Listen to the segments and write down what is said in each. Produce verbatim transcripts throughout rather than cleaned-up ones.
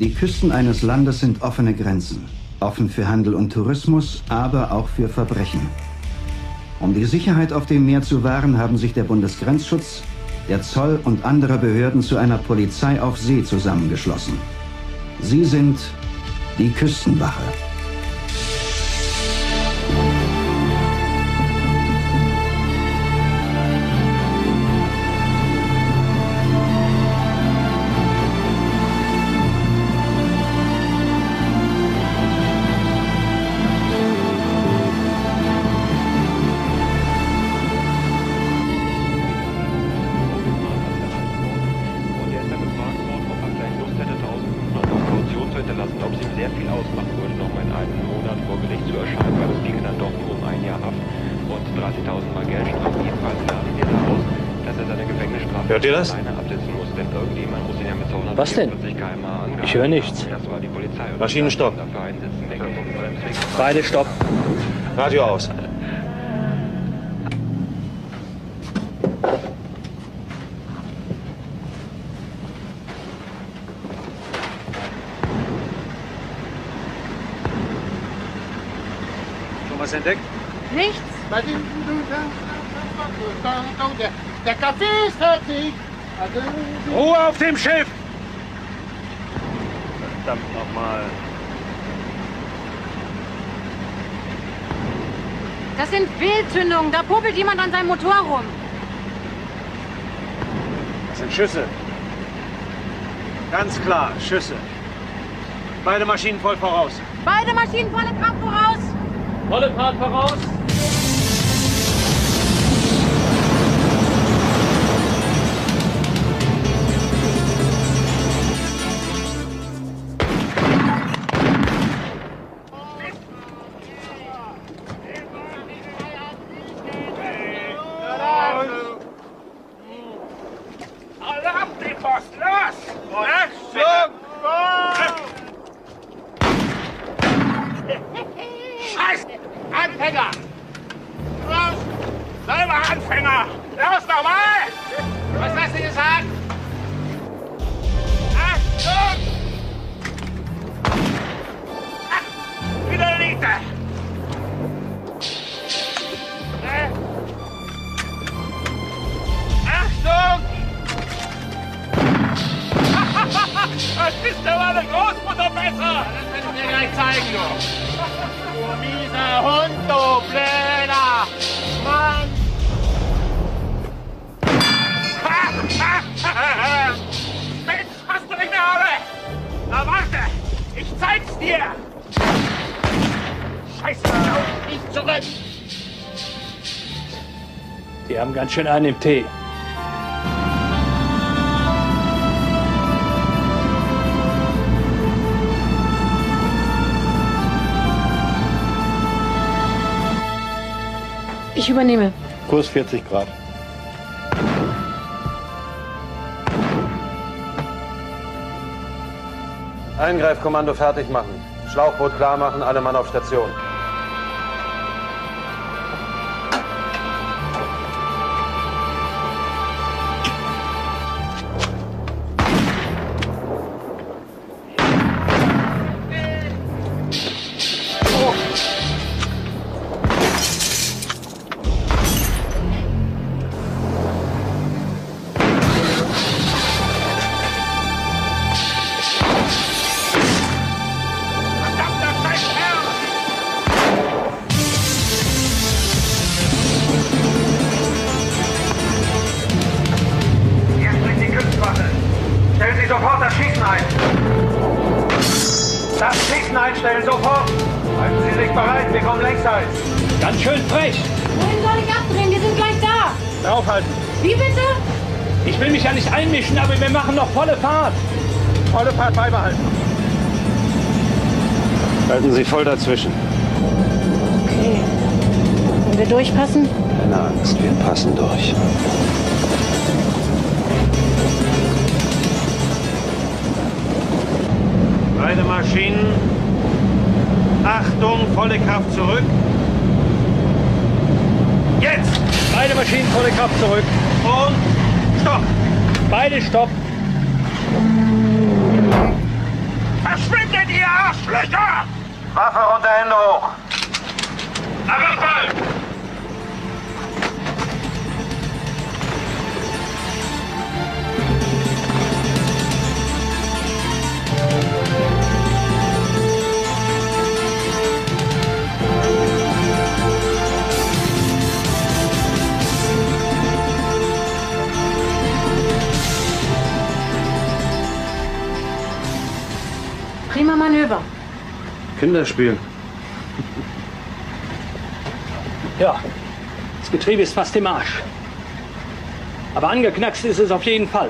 Die Küsten eines Landes sind offene Grenzen. Offen für Handel und Tourismus, aber auch für Verbrechen. Um die Sicherheit auf dem Meer zu wahren, haben sich der Bundesgrenzschutz, der Zoll und andere Behörden zu einer Polizei auf See zusammengeschlossen. Sie sind die Küstenwache. Hört ihr das? Was denn? Ich höre nichts. Maschinenstopp. Beide stopp. Radio aus. Schon was entdeckt? Nichts. Der, der Kaffee ist fertig. Ruhe auf dem Schiff! Verdammt nochmal. Das sind Fehlzündungen. Da popelt jemand an seinem Motor rum. Das sind Schüsse. Ganz klar, Schüsse. Beide Maschinen voll voraus. Beide Maschinen volle Kraft voraus. Volle Fahrt voraus. Anfänger! Los! Selber Anfänger! Los, nochmal! Was hast du gesagt? Achtung! Ach, wieder Liter! Achtung! Das ist ja meine Großmutter besser! Das werden wir gleich zeigen, du! Du mieser Hund, du blöder Mann! Mensch, hast du nicht mehr alle? Na warte, ich zeig's dir! Scheiße, lauf nicht zurück! Die haben ganz schön einen im Tee. Ich übernehme. Kurs vierzig Grad. Eingreifkommando fertig machen. Schlauchboot klar machen, alle Mann auf Station. Sofort das Schießen ein! Das Schießen einstellen, sofort! Halten Sie sich bereit, wir kommen längsseits! Ganz schön frech! Wohin soll ich abdrehen? Wir sind gleich da! Aufhalten! Wie bitte? Ich will mich ja nicht einmischen, aber wir machen noch volle Fahrt! Volle Fahrt beibehalten! Halten Sie voll dazwischen. Okay. Wenn wir durchpassen? Keine Angst, wir passen durch. Beide Maschinen. Achtung, volle Kraft zurück. Jetzt! Beide Maschinen volle Kraft zurück. Und stopp! Beide stopp. Hände hoch. Abfall! Prima Manöver. Kinderspiel. Ja, das Getriebe ist fast im Arsch. Aber angeknackst ist es auf jeden Fall.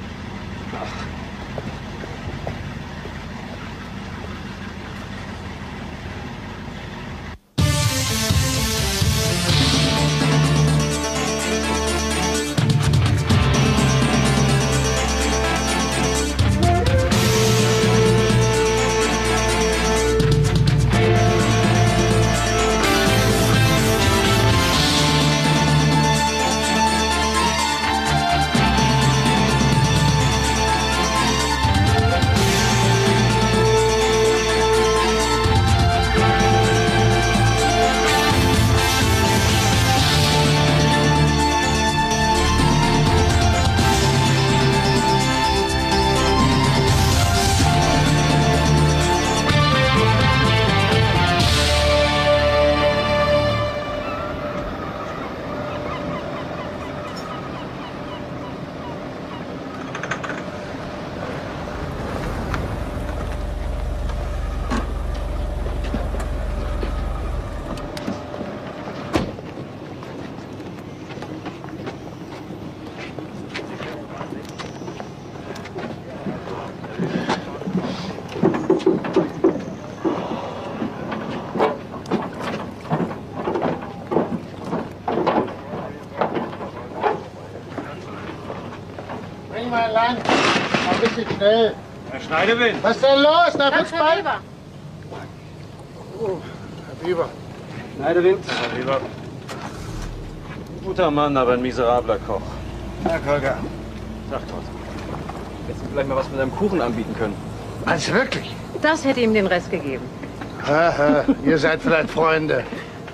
Mal lang. Ein bisschen schnell. Herr Schneidewind. Was ist denn los? Na, wird's Herr bald? Weber. Oh, Herr Weber. Schneidewind. Herr Weber. Guter Mann, aber ein miserabler Koch. Herr Kolger. Sag trotzdem. Hättest du vielleicht mal was mit einem Kuchen anbieten können? Also wirklich? Das hätte ihm den Rest gegeben. Haha, ihr seid vielleicht Freunde.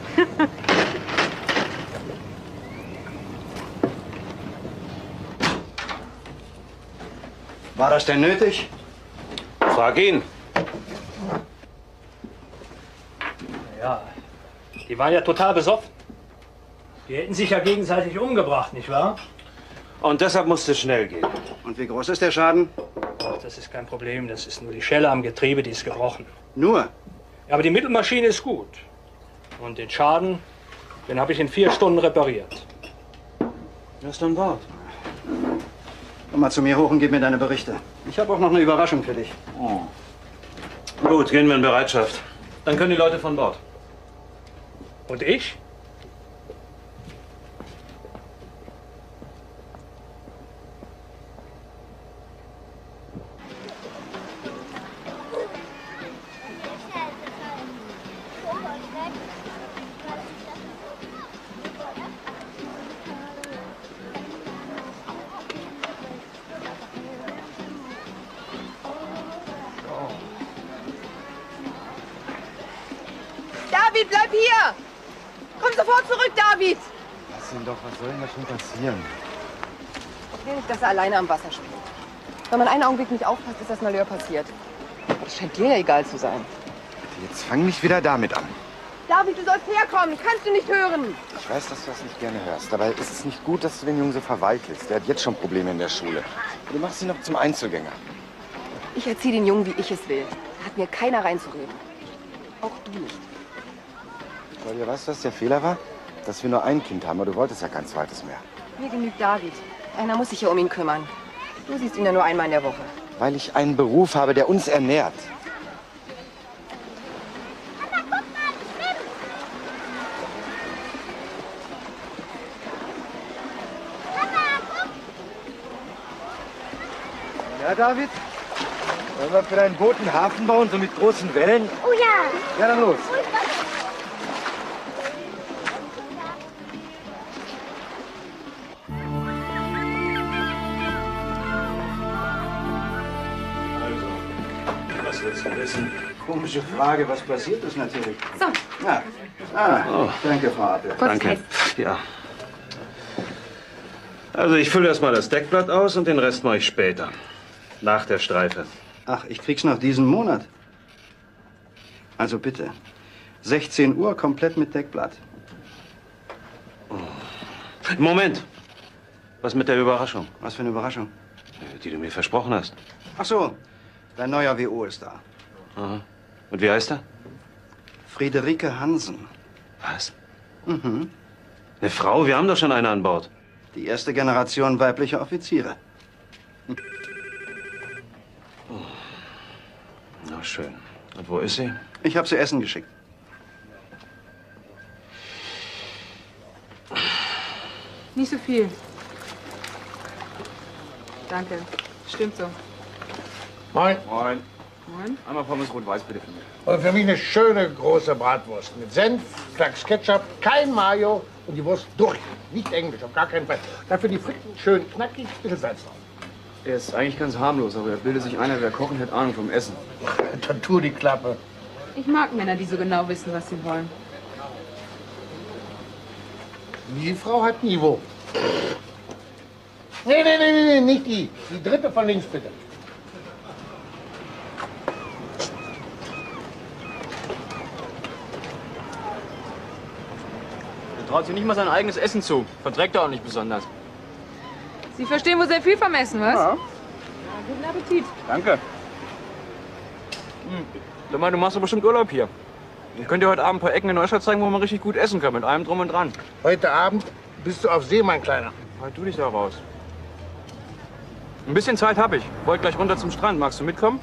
War das denn nötig? Frag ihn. Ja, die waren ja total besoffen. Die hätten sich ja gegenseitig umgebracht, nicht wahr? Und deshalb musste es schnell gehen. Und wie groß ist der Schaden? Ach, das ist kein Problem. Das ist nur die Schelle am Getriebe, die ist gebrochen. Nur. Ja, aber die Mittelmaschine ist gut. Und den Schaden, den habe ich in vier Stunden repariert. Er ist an Bord. Komm mal zu mir hoch und gib mir deine Berichte. Ich habe auch noch eine Überraschung für dich. Oh. Gut, gehen wir in Bereitschaft. Dann können die Leute von Bord. Und ich? David, bleib hier! Komm sofort zurück, David! Lass ihn doch, was soll denn da schon passieren? Ich will nicht, dass er alleine am Wasser spielt. Wenn man einen Augenblick nicht aufpasst, ist das Malheur passiert. Das scheint dir ja egal zu sein. Jetzt fang nicht wieder damit an. David, du sollst herkommen! Kannst du nicht hören? Ich weiß, dass du das nicht gerne hörst, aber es ist nicht gut, dass du den Jungen so verweikelst. Der hat jetzt schon Probleme in der Schule. Du machst ihn noch zum Einzelgänger. Ich erziehe den Jungen, wie ich es will. Da hat mir keiner reinzureden. Auch du nicht. Claudia, weißt du, was der Fehler war? Dass wir nur ein Kind haben, aber du wolltest ja kein zweites mehr. Mir genügt David. Einer muss sich ja um ihn kümmern. Du siehst ihn ja nur einmal in der Woche. Weil ich einen Beruf habe, der uns ernährt. Ja, David? Wollen wir für dein Boot einen Hafen bauen, so mit großen Wellen? Oh ja! Ja, dann los. zu wissen. Komische Frage, was passiert ist natürlich. So. Ja. Ah, Oh. danke, Frau Appel. Danke. Ja. Also ich fülle erst mal das Deckblatt aus und den Rest mache ich später. Nach der Streife. Ach, ich krieg's noch diesen Monat. Also bitte. sechzehn Uhr komplett mit Deckblatt. Moment. Was mit der Überraschung, Was für eine Überraschung. die du mir versprochen hast? Ach so, dein neuer W O ist da. Aha. Und wie heißt er? Friederike Hansen. Was? Mhm. Eine Frau? Wir haben doch schon eine an Bord. Die erste Generation weiblicher Offiziere. Na schön. Und wo ist sie? Ich habe sie essen geschickt. Nicht so viel. Danke. Stimmt so. Moin. Moin. Moin. Einmal Pommes rot-weiß bitte für mich. Und für mich eine schöne große Bratwurst. Mit Senf, Flachs Ketchup, kein Mayo und die Wurst durch. Nicht Englisch, auf gar keinen Fall. Dafür die Fritten schön knackig, bisschen Salz drauf. Er ist eigentlich ganz harmlos, aber er bildet sich einer, wer kochen hat Ahnung vom Essen. Dann tu die Klappe. Ich mag Männer, die so genau wissen, was sie wollen. Die Frau hat Niveau. Nee, nee, nee, nee, nee, nicht die. Die dritte von links, bitte. Er traut sich nicht mal sein eigenes Essen zu. Verträgt er auch nicht besonders. Sie verstehen wohl sehr viel vom Essen, was? Ja. Ja, guten Appetit. Danke. Hm. Sag mal, du machst doch bestimmt Urlaub hier. Ich könnte dir heute Abend ein paar Ecken in Neustadt zeigen, wo man richtig gut essen kann, mit allem drum und dran. Heute Abend bist du auf See, mein Kleiner. Halt du dich da raus. Ein bisschen Zeit habe ich. Wollte gleich runter zum Strand. Magst du mitkommen?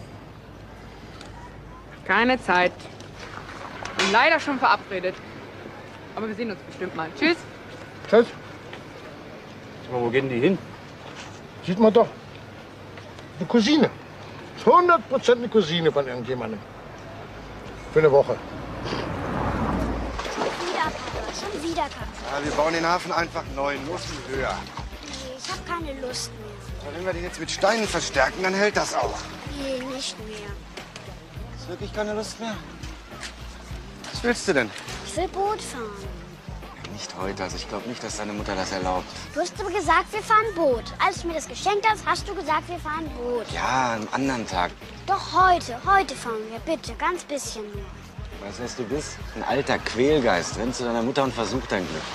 Keine Zeit. Bin leider schon verabredet. Aber wir sehen uns bestimmt mal. Tschüss. Tschüss. Sag mal, wo gehen die hin? Sieht man doch. Eine Cousine. hundert Prozent eine Cousine von irgendjemandem. Für eine Woche. Wieder, Papa. Schon wieder, Papa. Ja, wir bauen den Hafen einfach neu, nur viel höher. Nee, ich hab keine Lust mehr. Aber wenn wir den jetzt mit Steinen verstärken, dann hält das auch. Nee, nicht mehr. Hast du wirklich keine Lust mehr? Was willst du denn? Ich will Boot fahren. Nicht heute, also ich glaube nicht, dass deine Mutter das erlaubt. Du hast aber gesagt, wir fahren Boot. Als du mir das geschenkt hast, hast du gesagt, wir fahren Boot. Ja, am anderen Tag. Doch heute, heute fahren wir, bitte, ganz bisschen nur. Weißt du, was du bist? Ein alter Quälgeist. Renn zu deiner Mutter und versuch dein Glück.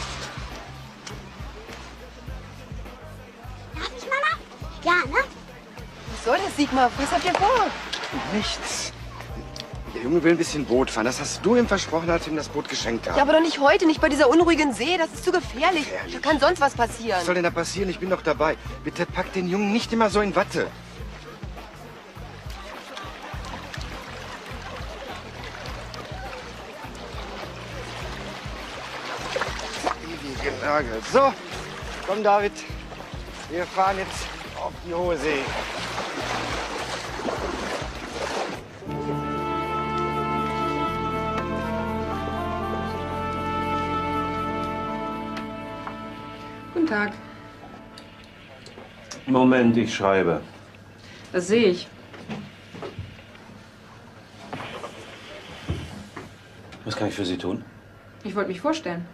Darf ich, Mama? Ja, ne? Was soll das, Sigmar? Was habt ihr vor? Nichts. Der Junge will ein bisschen Boot fahren. Das hast du ihm versprochen, als du ihm das Boot geschenkt hast. Ja, aber doch nicht heute, nicht bei dieser unruhigen See. Das ist zu gefährlich. Gefährlich? Da kann sonst was passieren. Was soll denn da passieren? Ich bin doch dabei. Bitte pack den Jungen nicht immer so in Watte. Ewige Nagel. So, komm David. Wir fahren jetzt auf die hohe See. Guten Tag. Moment, ich schreibe. Das sehe ich. Was kann ich für Sie tun? Ich wollte mich vorstellen.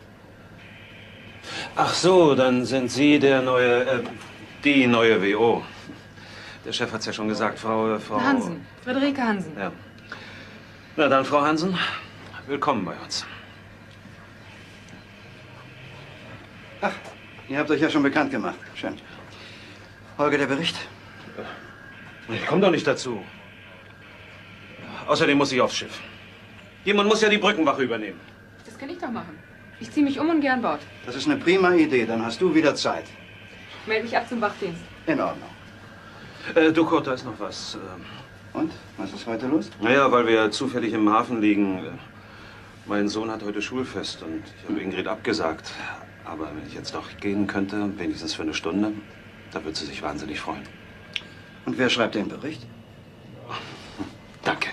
Ach so, dann sind Sie der neue, äh, die neue W O. Der Chef hat's ja schon gesagt, Frau, Frau... Hansen. Friederike Hansen. Ja. Na dann, Frau Hansen, willkommen bei uns. Ach, ihr habt euch ja schon bekannt gemacht. Schön. Holger, der Bericht? Ich komme doch nicht dazu. Außerdem muss ich aufs Schiff. Jemand muss ja die Brückenwache übernehmen. Das kann ich doch machen. Ich ziehe mich um und gehe an Bord. Das ist eine prima Idee. Dann hast du wieder Zeit. Meld mich ab zum Wachdienst. In Ordnung. Äh, du, Kurt, da ist noch was. Ähm, Und? Was ist heute los? naja, weil wir zufällig im Hafen liegen. Äh, mein Sohn hat heute Schulfest und ich habe Ingrid abgesagt. Aber wenn ich jetzt doch gehen könnte, wenigstens für eine Stunde, da würde sie sich wahnsinnig freuen. Und wer schreibt den Bericht? Danke.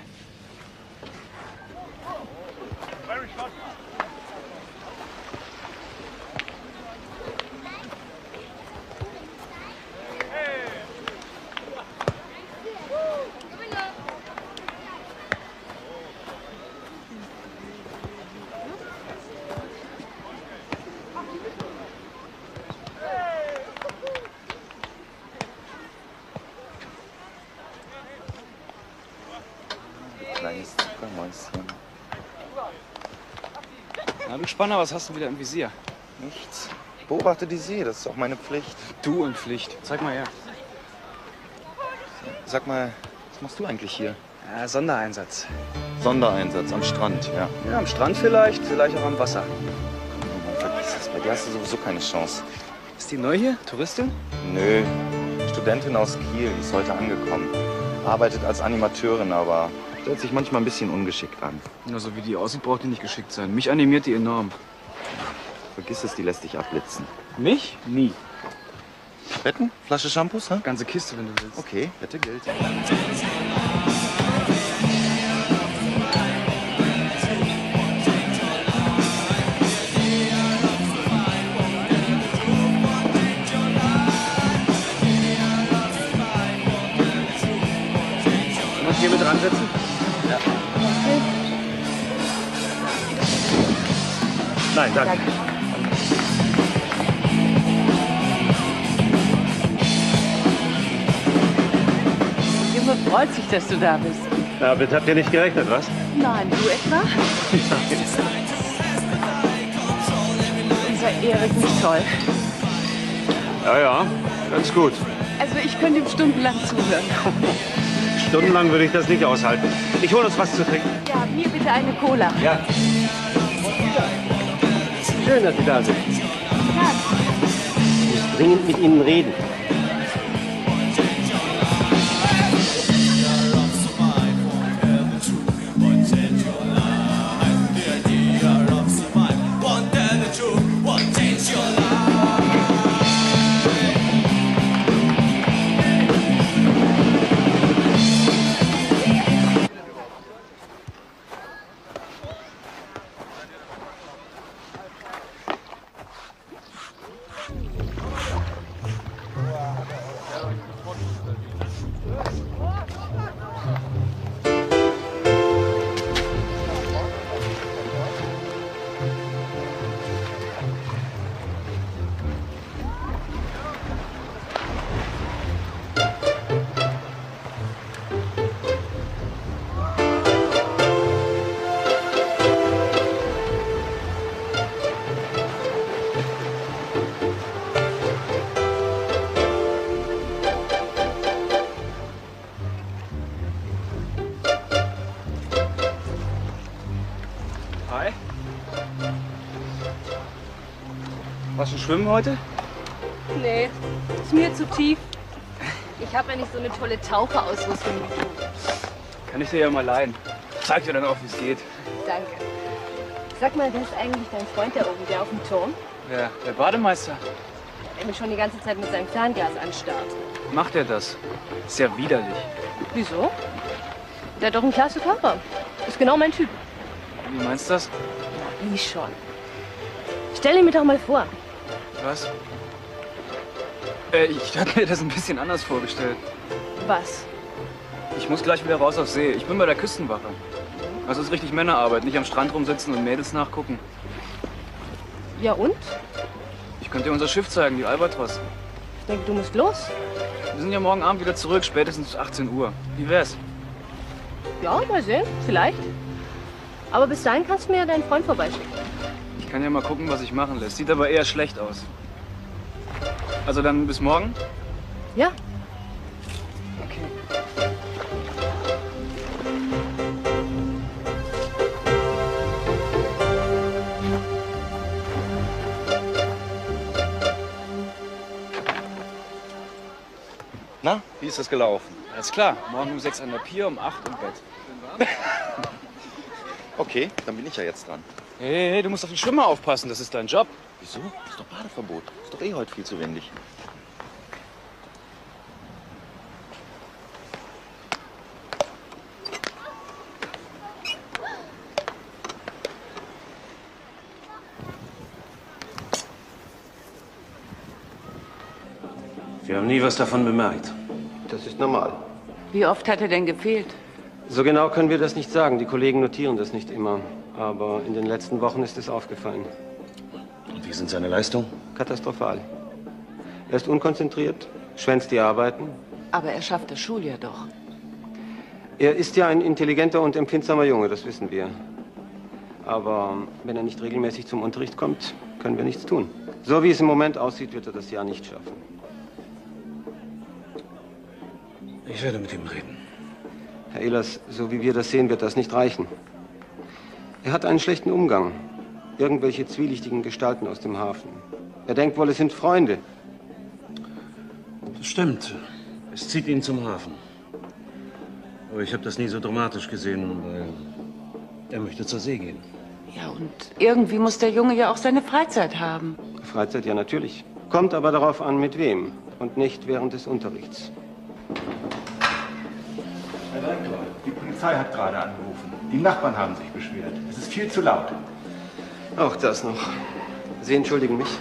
kleines Zuckermäuschen. Na du Spanner, was hast du wieder im Visier? Nichts. Ich beobachte die See, das ist auch meine Pflicht. Du und Pflicht. Zeig mal her. Sag mal, was machst du eigentlich hier? Ja, Sondereinsatz. Sondereinsatz am Strand, ja. Ja, am Strand vielleicht, vielleicht auch am Wasser. Oh Mann, vergiss es, bei dir hast du sowieso keine Chance. Ist die neu hier? Touristin? Nö, Studentin aus Kiel, die ist heute angekommen. Arbeitet als Animateurin, aber stellt sich manchmal ein bisschen ungeschickt an. Nur so wie die aussieht, braucht die nicht geschickt sein. Mich animiert die enorm. Vergiss es, die lässt dich abblitzen. Mich? Nie. Wetten? Flasche Shampoos, hä? Ganze Kiste, wenn du willst. Okay, Wette gilt. Muss ich hier mit dran setzen? Ja. Okay. Nein, danke. Danke. Junge freut sich, dass du da bist. Ja, damit habt ihr nicht gerechnet, was? Nein, du etwa? Unser Erik nicht toll. Ja, ja, ganz gut. Also ich könnte ihm stundenlang zuhören. Stundenlang würde ich das nicht aushalten. Ich hole uns was zu trinken. Ja, mir bitte eine Cola. Ja. Schön, dass Sie da sind. Ja. Ich muss dringend mit Ihnen reden. Hi. Warst du schwimmen heute? Nee, ist mir zu tief. Ich habe ja nicht so eine tolle Taucherausrüstung wie du. Kann ich dir ja mal leihen. Zeig dir dann auch, wie es geht. Danke. Sag mal, wer ist eigentlich dein Freund da oben, der auf dem Turm? Ja, der Bademeister. Der mich schon die ganze Zeit mit seinem Fernglas anstarrt. Macht er das? Ist ja widerlich. Wieso? Der hat doch einen klasse Körper. Ist genau mein Typ. Wie meinst du das? Wie schon. Stell ihn mir doch mal vor. Was? Äh, ich hatte mir das ein bisschen anders vorgestellt. Was? Ich muss gleich wieder raus auf See. Ich bin bei der Küstenwache. Das ist richtig Männerarbeit, nicht am Strand rumsitzen und Mädels nachgucken. Ja und? Ich könnte dir unser Schiff zeigen, die Albatros. Ich denke, du musst los. Wir sind ja morgen Abend wieder zurück, spätestens achtzehn Uhr. Wie wär's? Ja, mal sehen, vielleicht. Aber bis dahin kannst du mir ja deinen Freund vorbeischicken. Ich kann ja mal gucken, was ich machen lässt. Sieht aber eher schlecht aus. Also dann bis morgen? Ja. Okay. Na, wie ist das gelaufen? Alles klar. Morgen um sechs an der Pier, um acht im Bett. Okay, dann bin ich ja jetzt dran. Hey, hey, du musst auf die Schwimmer aufpassen. Das ist dein Job. Wieso? Ist doch Badeverbot. Ist doch eh heute viel zu windig. Wir haben nie was davon bemerkt. Das ist normal. Wie oft hat er denn gefehlt? So genau können wir das nicht sagen. Die Kollegen notieren das nicht immer. Aber in den letzten Wochen ist es aufgefallen. Und wie sind seine Leistungen? Katastrophal. Er ist unkonzentriert, schwänzt die Arbeiten. Aber er schafft das Schuljahr doch. Er ist ja ein intelligenter und empfindsamer Junge, das wissen wir. Aber wenn er nicht regelmäßig zum Unterricht kommt, können wir nichts tun. So wie es im Moment aussieht, wird er das Jahr nicht schaffen. Ich werde mit ihm reden. Herr Ehlers, so wie wir das sehen, wird das nicht reichen. Er hat einen schlechten Umgang. Irgendwelche zwielichtigen Gestalten aus dem Hafen. Er denkt wohl, es sind Freunde. Das stimmt. Es zieht ihn zum Hafen. Aber ich habe das nie so dramatisch gesehen, weil er möchte zur See gehen. Ja, und irgendwie muss der Junge ja auch seine Freizeit haben. Freizeit, ja natürlich. Kommt aber darauf an, mit wem. Und nicht während des Unterrichts. Herr Direktor, die Polizei hat gerade angerufen. Die Nachbarn haben sich beschwert. Es ist viel zu laut. Auch das noch. Sie entschuldigen mich.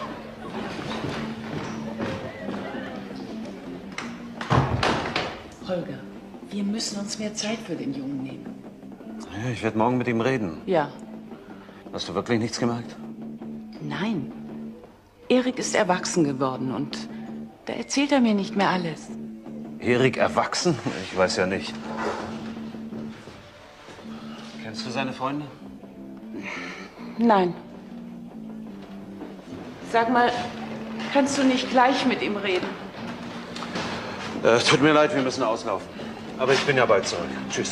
Holger, wir müssen uns mehr Zeit für den Jungen nehmen. Ja, ich werde morgen mit ihm reden. Ja. Hast du wirklich nichts gemerkt? Nein. Erik ist erwachsen geworden und da erzählt er mir nicht mehr alles. Erik erwachsen? Ich weiß ja nicht. Kennst du seine Freunde? Nein. Sag mal, kannst du nicht gleich mit ihm reden? Äh, tut mir leid, wir müssen auslaufen. Aber ich bin ja bald zurück. Tschüss.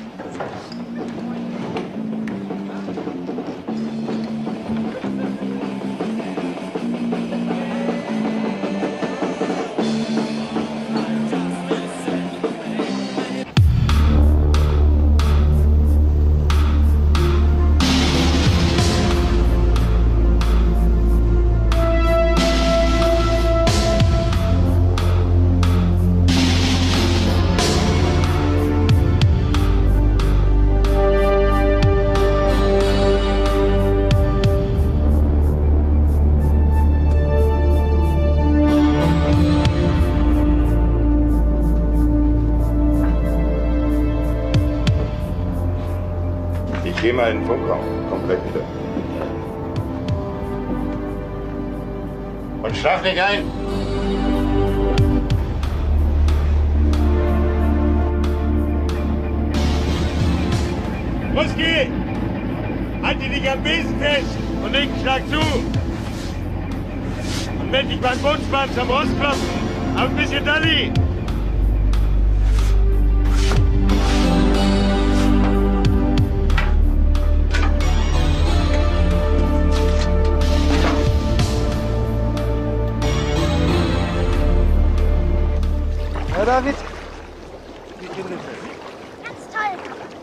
Geh mal in den Funkraum. Komm gleich wieder. Und schlaf dich ein. Ruski! Halte dich am Besen fest und linken Schlag zu. Und wenn dich beim Bootsmann zum Rost klopfen, hab ein bisschen Dalli. Herr David? Ganz toll.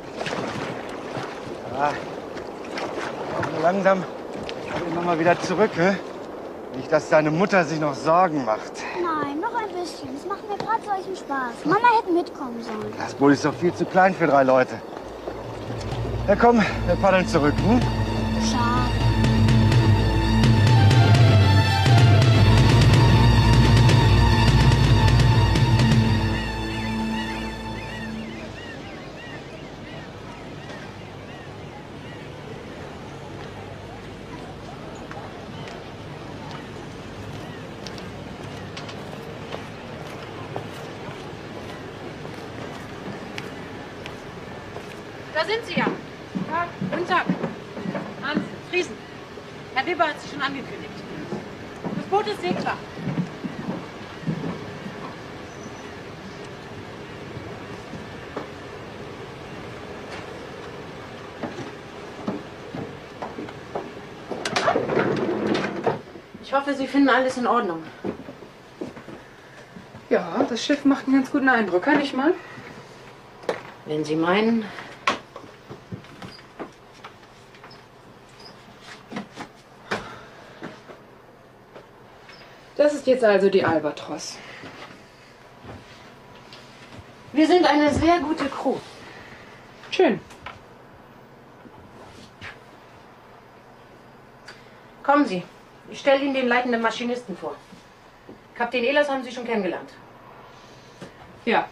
Ja, auch langsam immer mal wieder zurück, hä? Nicht, dass deine Mutter sich noch Sorgen macht. Nein, noch ein bisschen. Es macht mir gerade solchen Spaß. Mama hätte mitkommen sollen. Das Boot ist doch viel zu klein für drei Leute. Ja, komm, wir paddeln zurück, hm? Schade. Da sind Sie ja. Ja, guten Tag. Hans, Friesen. Herr Weber hat sich schon angekündigt. Das Boot ist seeklar. Ich hoffe, Sie finden alles in Ordnung. Ja, das Schiff macht einen ganz guten Eindruck, kann ich mal? Wenn Sie meinen. Das ist jetzt also die Albatros. Wir sind eine sehr gute Crew. Schön. Kommen Sie. Ich stelle Ihnen den leitenden Maschinisten vor. Kapitän Ehlers haben Sie schon kennengelernt. Ja.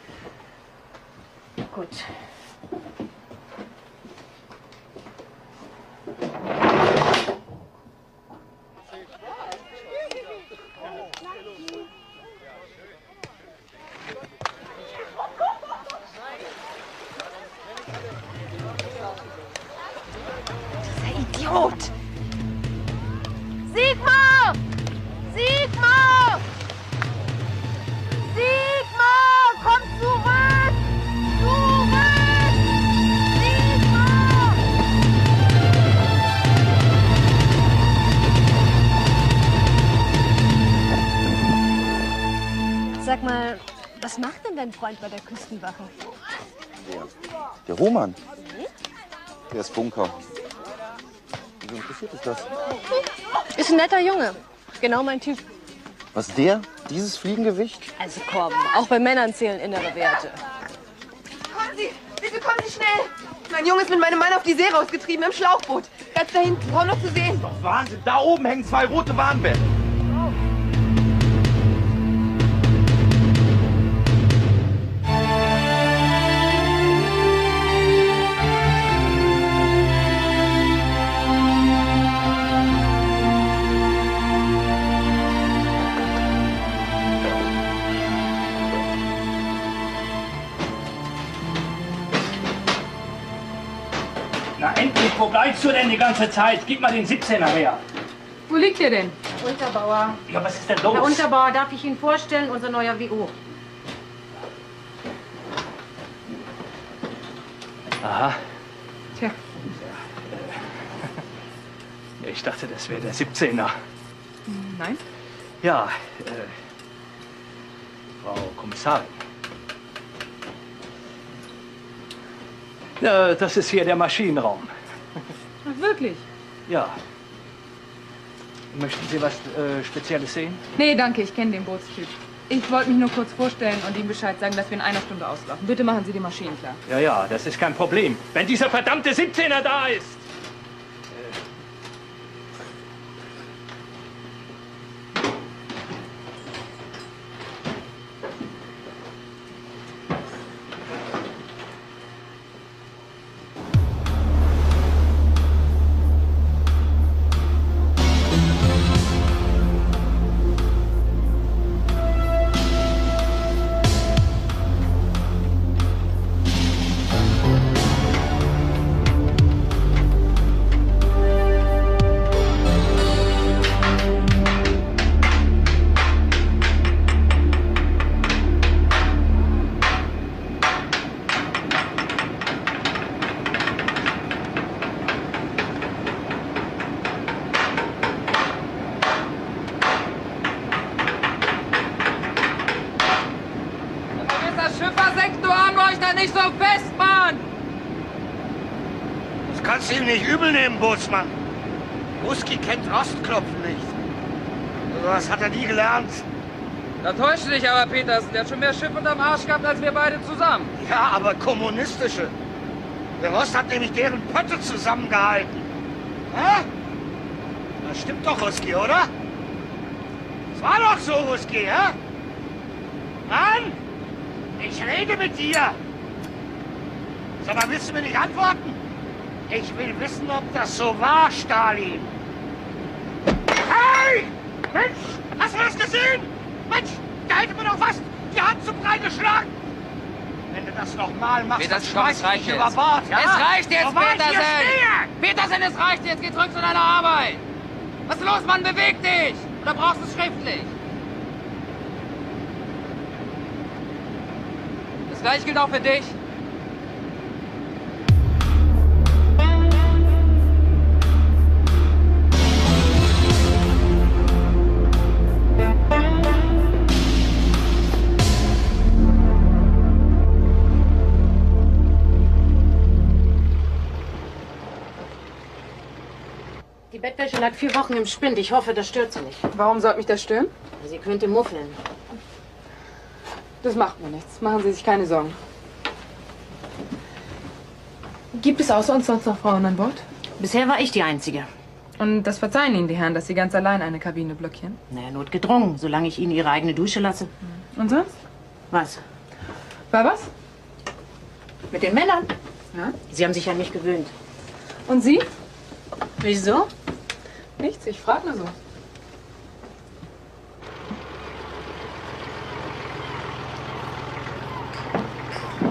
Gut. Idiot! Sigmar! Sigmar! Sigmar! Komm zurück! Zurück! Sigmar! Sag mal, was macht denn dein Freund bei der Küstenwache? Der Roman. Der ist Funker. Wieso interessiert dich das? Ist ein netter Junge. Genau mein Typ. Was der? Dieses Fliegengewicht? Also komm, auch bei Männern zählen innere Werte. Kommen Sie! Bitte kommen Sie schnell! Mein Junge ist mit meinem Mann auf die See rausgetrieben im Schlauchboot. Ganz da hinten, kaum noch zu sehen. Doch Wahnsinn, da oben hängen zwei rote Warnbälle. Na endlich, wo bleibst du denn die ganze Zeit? Gib mal den siebzehner her. Wo liegt ihr denn? Unterbauer. Ja, was ist denn los? Herr Unterbauer, darf ich Ihnen vorstellen, unser neuer W O. Aha. Tja. Ja, ich dachte, das wäre der siebzehner. Nein? Ja, äh, Frau Kommissarin. Ja, das ist hier der Maschinenraum. Ach, wirklich? Ja. Möchten Sie was äh, Spezielles sehen? Nee, danke, ich kenne den Bootstyp. Ich wollte mich nur kurz vorstellen und ihm Bescheid sagen, dass wir in einer Stunde auslaufen. Bitte machen Sie die Maschinen klar. Ja, ja, das ist kein Problem. Wenn dieser verdammte siebzehner da ist. nicht so fest, Mann! Das kannst du ihm nicht übel nehmen, Bootsmann. Wusky kennt Rostklopfen nicht. So was hat er nie gelernt. Da täuscht du dich aber, Petersen. Der hat schon mehr Schiff unterm Arsch gehabt, als wir beide zusammen. Ja, aber kommunistische. Der Rost hat nämlich deren Pötte zusammengehalten. Hä? Das stimmt doch, Wusky, oder? Es war doch so, Wusky, hä? Mann! Ich rede mit dir! Sag mal, willst du mir nicht antworten? Ich will wissen, ob das so war, Stalin. Hey! Mensch! Hast du das gesehen? Mensch, da hätte man doch fast die Hand zum Brei geschlagen. Wenn du das nochmal machst, dann schmeiß ich dich über Bord, ja? Es reicht jetzt, So war ich hier Petersen! stehe. Petersen, es reicht jetzt! Geh zurück zu deiner Arbeit! Was ist los, Mann? Beweg dich! Oder brauchst du es schriftlich? Das gleiche gilt auch für dich. Die Bettwäsche lag vier Wochen im Spind. Ich hoffe, das stört Sie nicht. Warum sollte mich das stören? Sie könnte muffeln. Das macht mir nichts. Machen Sie sich keine Sorgen. Gibt es außer uns sonst noch Frauen an Bord? Bisher war ich die Einzige. Und das verzeihen Ihnen die Herren, dass Sie ganz allein eine Kabine blockieren? Naja, notgedrungen, solange ich Ihnen Ihre eigene Dusche lasse. Und sonst? Was? War was? Mit den Männern? Ja. Sie haben sich an mich gewöhnt. Und Sie? Wieso? Nichts, ich frage nur so.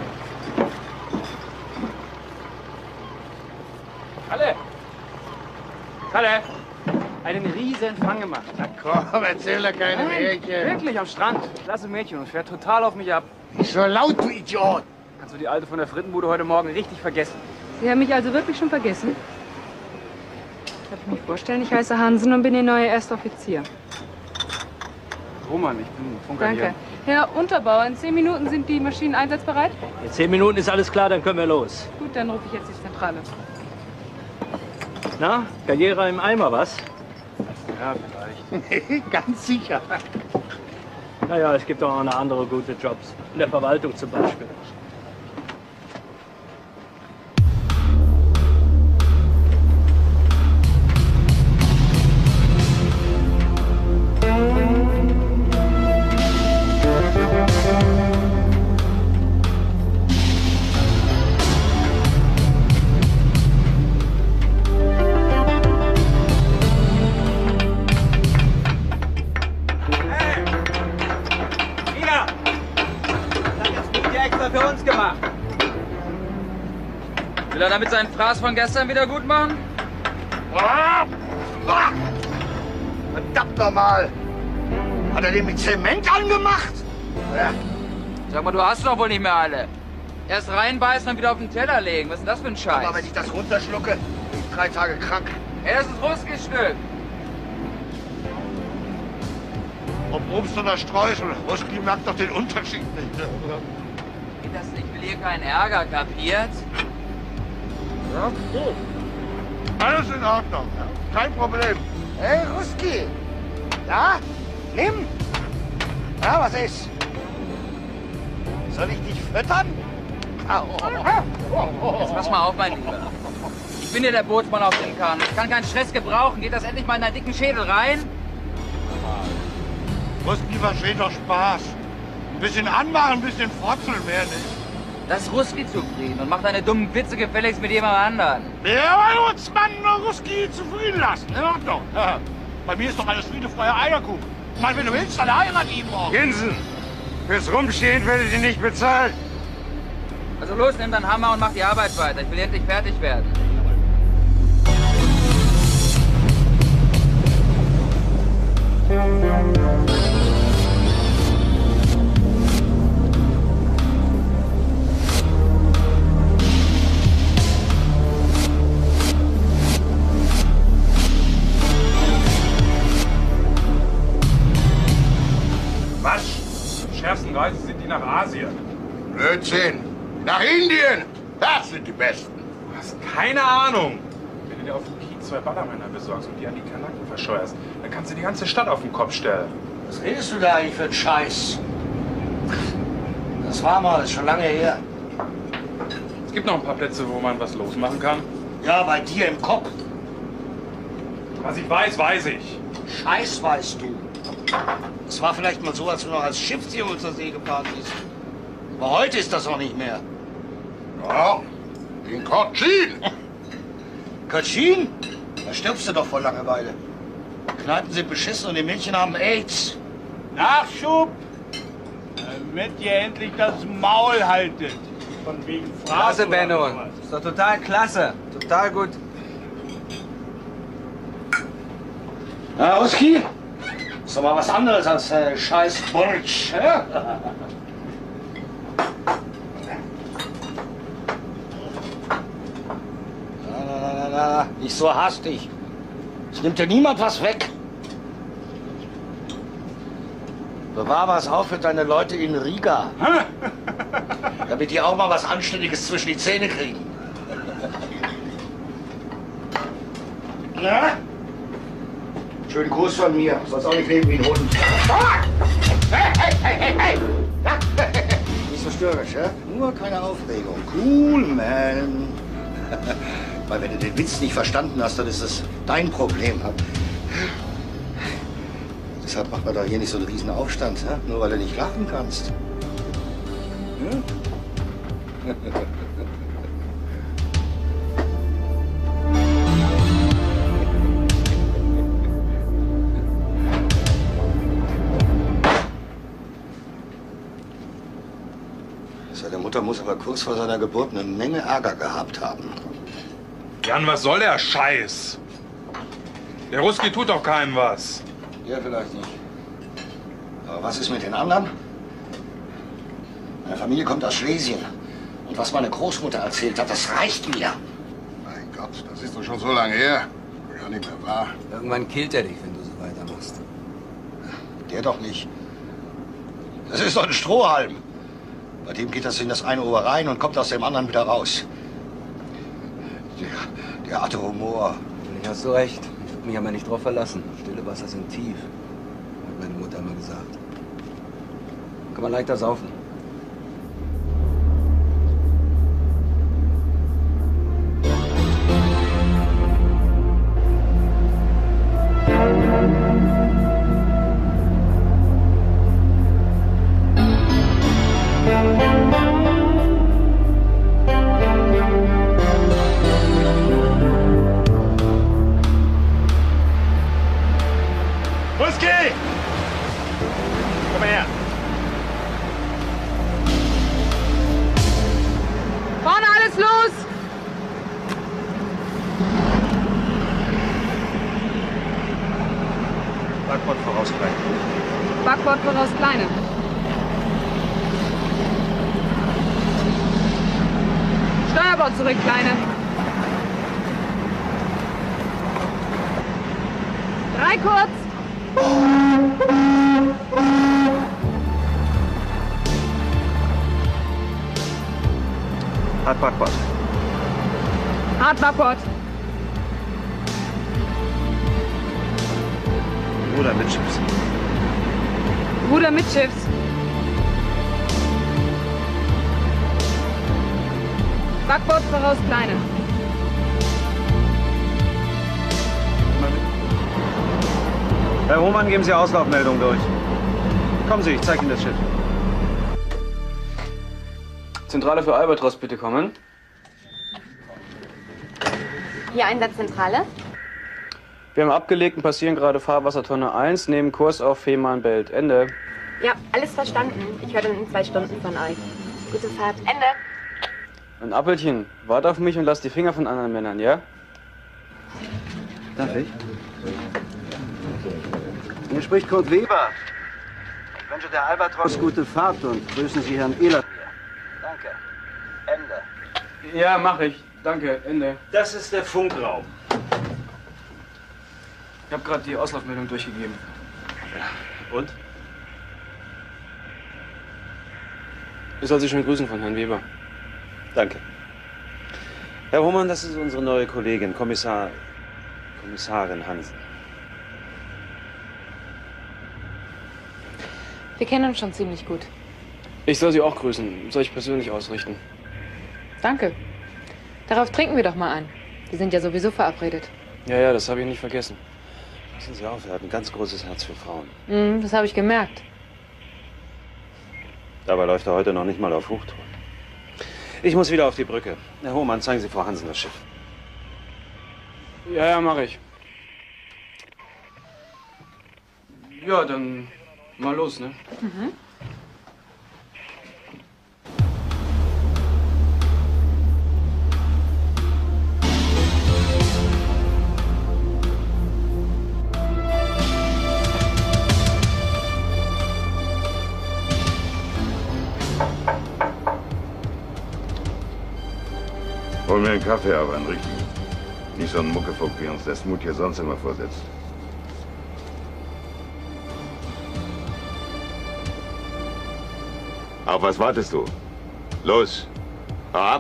Alle! Kalle, einen riesen Fang gemacht. Na komm, erzähl doch keine Nein, Märchen. Wirklich, am Strand. Klasse Mädchen und fährt total auf mich ab. Nicht so laut, du Idiot. Kannst du die Alte von der Frittenbude heute Morgen richtig vergessen. Sie haben mich also wirklich schon vergessen? Darf ich mich vorstellen, ich heiße Hansen und bin Ihr neuer erster Offizier. Roman, ich bin Funker Danke. hier. Herr Unterbauer, in zehn Minuten sind die Maschinen einsatzbereit? In zehn Minuten ist alles klar, dann können wir los. Gut, dann rufe ich jetzt die Zentrale. Na, Karriere im Eimer, was? Ja, vielleicht. Nee, ganz sicher. Naja, es gibt auch noch andere gute Jobs. In der Verwaltung zum Beispiel. Für uns gemacht. Will er damit seinen Fraß von gestern wieder gut machen? Ah! Ah! Verdammt nochmal! Hat er den mit Zement angemacht? Ja. Sag mal, du hast doch wohl nicht mehr alle. Erst reinbeißen und wieder auf den Teller legen. Was ist denn das für ein Scheiß? Aber wenn ich das runterschlucke, bin ich drei Tage krank. Ey, das ist Ruski-Stück. Ob Obst oder Streusel, Ruski merkt doch den Unterschied nicht. Geht das nicht? Ich will hier keinen Ärger, kapiert? Ja, gut. Alles in Ordnung, ja? Kein Problem. Hey, Ruski! Ja? Nimm! Ja, was ist? Soll ich dich füttern? Jetzt pass mal auf, mein Lieber. Ich bin hier der Bootsmann auf dem Kahn. Ich kann keinen Stress gebrauchen. Geht das endlich mal in deinen dicken Schädel rein? Ruski versteht doch Spaß. Ein bisschen anmachen, ein bisschen frotzeln, mehr nicht. Das ist Ruski zufrieden und macht deine dummen Witze gefälligst mit jemand anderen. Der wollen uns Mann Ruski zufrieden lassen. In Ordnung. Ja. Bei mir ist doch alles Friede, Feuer, Eierkuchen. Ich meine, wenn du willst, dann heirat ihn morgen. Jensen, fürs Rumstehen werde ich nicht bezahlt. Also los, nimm deinen Hammer und mach die Arbeit weiter. Ich will endlich fertig werden. Was? Die schärfsten Reisen sind die nach Asien. Blödsinn. Nach Indien. Das sind die Besten. Du hast keine Ahnung. Wenn du dir auf dem Kiez zwei Ballermänner besorgst und die an die Kanaken verscheuerst, dann kannst du die ganze Stadt auf den Kopf stellen. Was redest du da eigentlich für einen Scheiß? Das war mal, ist schon lange her. Es gibt noch ein paar Plätze, wo man was losmachen kann. Ja, bei dir im Kopf. Was ich weiß, weiß ich. Scheiß weißt du. Es war vielleicht mal so, als du noch als Schiffsjunge zur See gefahren bist. Aber heute ist das auch nicht mehr. Ja, in Cochin. Cochin? Da stirbst du doch vor Langeweile. Kneipen sind beschissen und die Mädchen haben AIDS. Nachschub, damit ihr endlich das Maul haltet. Von wegen Fraß Klasse, oder Benno. sowas. Ist doch total klasse. Total gut. Na, Ruski? Ist doch mal was anderes als äh, scheiß Bursch. Ja? Na, na, na, na, na, nicht so hastig. Es nimmt dir niemand was weg. Bewahr was auf für deine Leute in Riga. Damit die auch mal was Anständiges zwischen die Zähne kriegen. Na? Schönen Gruß von mir. Sollst auch nicht leben wie ein Hund. Hey, hey, hey, hey, hey! Nicht so störrisch, ja? Nur keine Aufregung. Cool, man. Weil wenn du den Witz nicht verstanden hast, dann ist es dein Problem. Deshalb macht man doch hier nicht so einen riesen Aufstand, ja? Nur weil du nicht lachen kannst. Hm? Seine Mutter muss aber kurz vor seiner Geburt eine Menge Ärger gehabt haben. Jan, was soll der Scheiß? Der Ruski tut doch keinem was. Ja, vielleicht nicht. Aber was ist mit den anderen? Meine Familie kommt aus Schlesien. Und was meine Großmutter erzählt hat, das reicht mir. Mein Gott, das ist doch schon so lange her. Gar nicht mehr wahr. Irgendwann killt er dich, wenn du so weitermachst. Der doch nicht. Das ist doch ein Strohhalm. Bei dem geht das in das eine Ohr rein und kommt aus dem anderen wieder raus. Der, der hatte Humor. Ich hast du recht. Ich würde mich aber nicht drauf verlassen. Stille Wasser sind tief, hat meine Mutter immer gesagt. Kann man leichter saufen. Ruski! Komm her! Vorne alles los! Backbord voraus, Kleine. Backbord voraus, Kleine. Steuerbord zurück, Kleine. Drei kurz. Hart Backbord. Hart Backbord. Ruder mitschiffs. Ruder mitschiffs. Backbord voraus, Kleine. Herr Hohmann, geben Sie Auslaufmeldung durch. Kommen Sie, ich zeige Ihnen das Schiff. Zentrale für Albatros, bitte kommen. Hier Einsatzzentrale. Wir haben abgelegt und passieren gerade Fahrwassertonne eins, nehmen Kurs auf Fehmarnbelt. Ende. Ja, alles verstanden. Ich höre dann in zwei Stunden von euch. Gute Fahrt. Ende. Ein Appelchen, wart auf mich und lass die Finger von anderen Männern, ja? Darf ich? Hier spricht Kurt Weber. Ich wünsche der Albatros gute Fahrt und grüßen Sie Herrn Ehlers. Danke. Ende. Ja, mach ich. Danke. Ende. Das ist der Funkraum. Ich habe gerade die Auslaufmeldung durchgegeben. Ja. Und? Ich soll Sie schon grüßen von Herrn Weber. Danke. Herr Hohmann, das ist unsere neue Kollegin, Kommissar... Kommissarin Hansen. Wir kennen uns schon ziemlich gut. Ich soll Sie auch grüßen. Soll ich persönlich ausrichten? Danke. Darauf trinken wir doch mal ein. Wir sind ja sowieso verabredet. Ja, ja, das habe ich nicht vergessen. Passen Sie auf, er hat ein ganz großes Herz für Frauen. Mm, das habe ich gemerkt. Dabei läuft er heute noch nicht mal auf Hochtouren. Ich muss wieder auf die Brücke. Herr Hohmann, zeigen Sie Frau Hansen das Schiff. Ja, ja, mache ich. Ja, dann mal los, ne? Mhm. Hol mir einen Kaffee, aber einen richtigen. Nicht so ein Muckefuck, wie uns der Smut hier sonst immer vorsetzt. Auf was wartest du? Los, hau ab!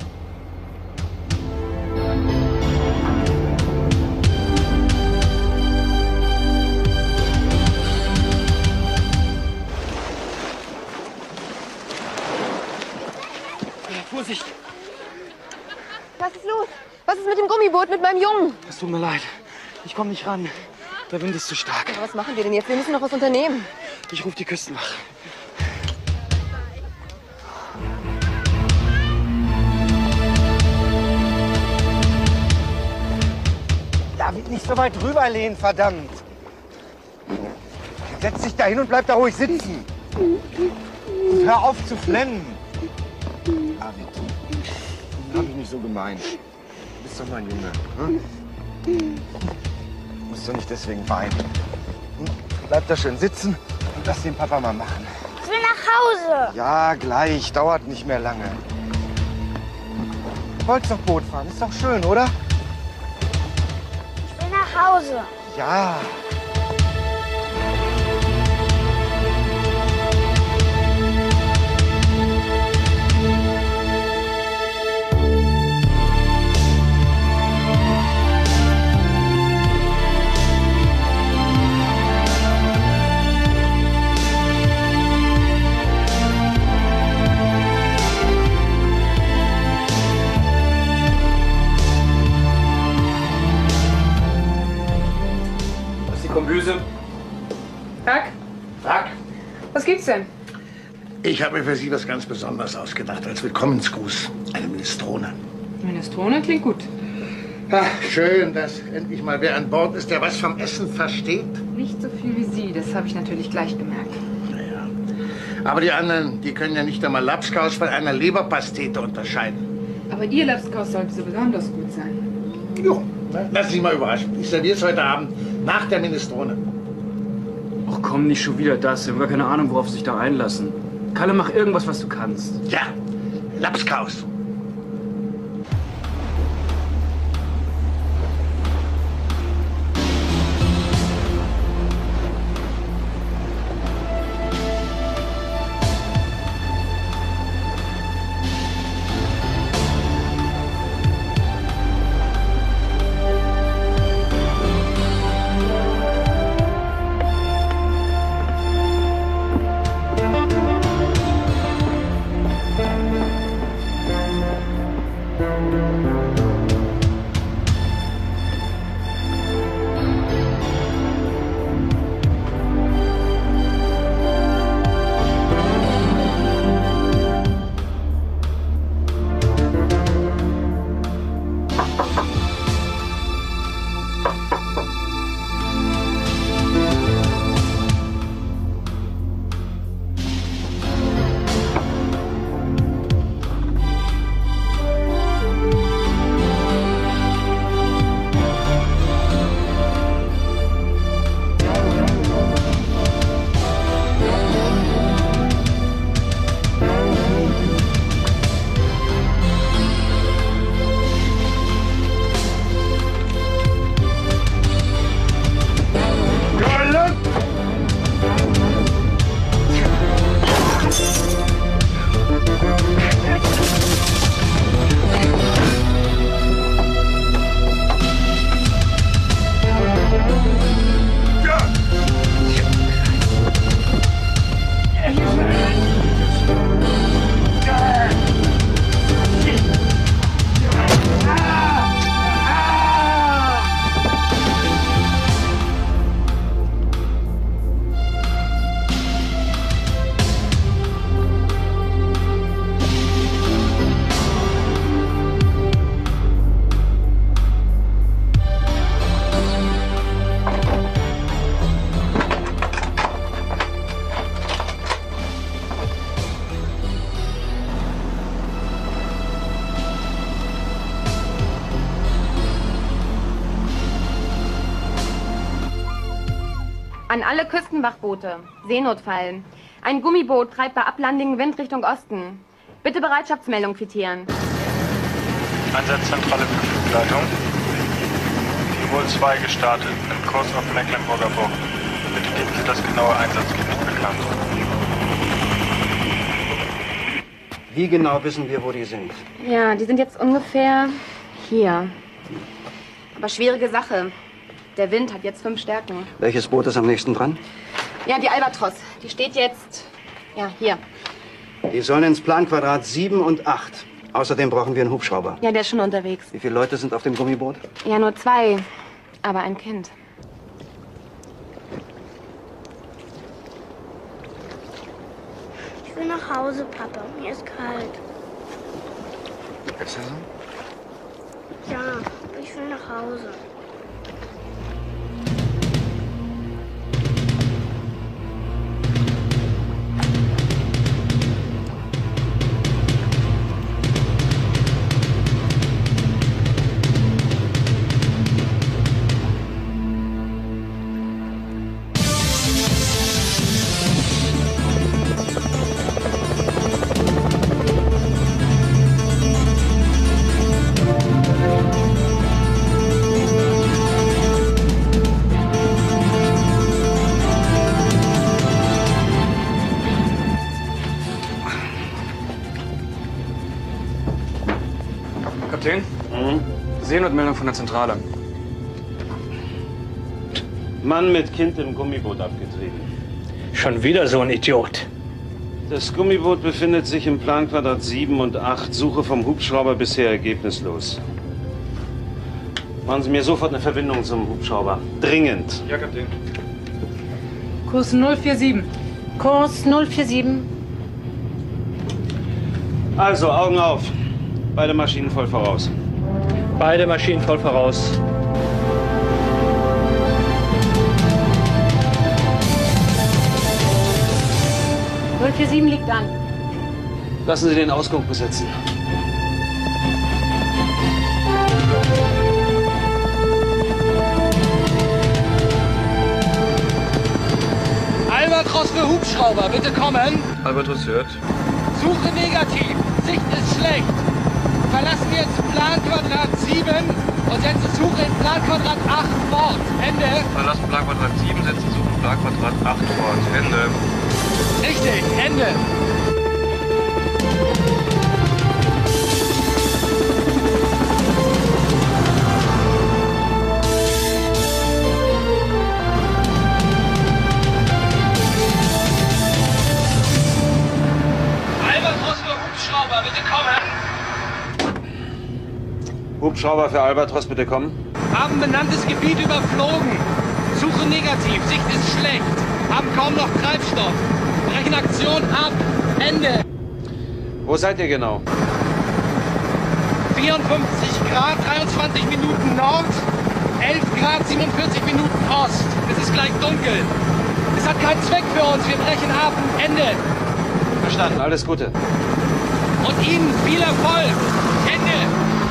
Vorsicht! Was ist los? Was ist mit dem Gummiboot, mit meinem Jungen? Es tut mir leid. Ich komme nicht ran. Der Wind ist zu stark. Aber was machen wir denn jetzt? Wir müssen noch was unternehmen. Ich rufe die Küstenwache. David, nicht so weit rüberlehnen, verdammt. Setz dich da hin und bleib da ruhig sitzen. Und hör auf zu flennen. David, hab ich nicht so gemeint. Du bist doch mein Junge. Hm? Musst du nicht deswegen weinen. Hm? Bleib da schön sitzen und lass den Papa mal machen. Ich will nach Hause. Ja, gleich. Dauert nicht mehr lange. Du wolltest doch Boot fahren. Ist doch schön, oder? Ich will nach Hause. Ja. Kombüse. Tag. Tag. Was gibt's denn? Ich habe mir für Sie was ganz Besonderes ausgedacht, als Willkommensgruß. Eine Minestrone. Minestrone klingt gut. Ach, schön, dass endlich mal wer an Bord ist, der was vom Essen versteht. Nicht so viel wie Sie, das habe ich natürlich gleich gemerkt. Naja. Aber die anderen, die können ja nicht einmal Lapskaus von einer Leberpastete unterscheiden. Aber Ihr Lapskaus sollte so besonders gut sein. Jo, ne? Lass dich mal überraschen. Ich serviere es heute Abend nach der Minestrone. Ach komm, nicht schon wieder das. Wir haben gar keine Ahnung, worauf sie sich da einlassen. Kalle, mach irgendwas, was du kannst. Ja, Lapskaus. An alle Küstenwachboote. Seenotfall. Ein Gummiboot treibt bei Ablanding Wind Richtung Osten. Bitte Bereitschaftsmeldung quittieren. Einsatzzentrale für Flugleitung. Tirol zwei gestartet, im Kurs auf Mecklenburger Bucht. Bitte geben Sie das genaue Einsatzgebiet bekannt. Wie genau wissen wir, wo die sind? Ja, die sind jetzt ungefähr hier. Aber schwierige Sache. Der Wind hat jetzt fünf Stärken. Welches Boot ist am nächsten dran? Ja, die Albatros. Die steht jetzt, ja, hier. Die sollen ins Planquadrat sieben und acht. Außerdem brauchen wir einen Hubschrauber. Ja, der ist schon unterwegs. Wie viele Leute sind auf dem Gummiboot? Ja, nur zwei. Aber ein Kind. Ich will nach Hause, Papa. Mir ist kalt. Ist das so? Ja, ich will nach Hause. Kapitän? Mhm. Seenotmeldung von der Zentrale. Mann mit Kind im Gummiboot abgetrieben. Schon wieder so ein Idiot. Das Gummiboot befindet sich im Planquadrat sieben und acht. Suche vom Hubschrauber bisher ergebnislos. Machen Sie mir sofort eine Verbindung zum Hubschrauber. Dringend. Ja, Kapitän. Kurs null vier sieben. Kurs null vier sieben. Also, Augen auf. Beide Maschinen voll voraus. Beide Maschinen voll voraus. null vier sieben liegt an. Lassen Sie den Ausguck besetzen. Albatros für Hubschrauber, bitte kommen. Albatros hört. Suche negativ, Sicht ist schlecht. Verlassen jetzt Planquadrat sieben und setzen Suche in Planquadrat acht fort. Ende. Verlassen Planquadrat sieben, setzen Suche in Planquadrat acht fort. Ende. Richtig, Ende. Albatros für Hubschrauber, bitte kommen. Hubschrauber für Albatros, bitte kommen. Haben benanntes Gebiet überflogen. Suche negativ, Sicht ist schlecht. Haben kaum noch Treibstoff. Brechen Aktion ab. Ende. Wo seid ihr genau? vierundfünfzig Grad, dreiundzwanzig Minuten Nord, elf Grad, siebenundvierzig Minuten Ost. Es ist gleich dunkel. Es hat keinen Zweck für uns. Wir brechen ab. Ende. Verstanden, alles Gute. Und Ihnen viel Erfolg. Ende.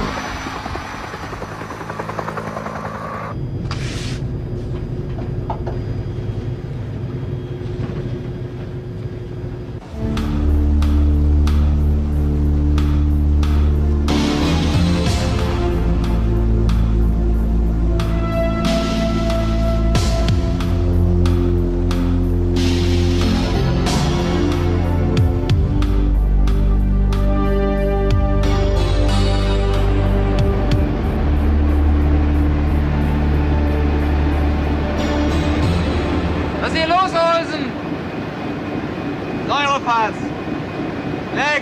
Was ist hier los, Olsen? Neuropass. Leck.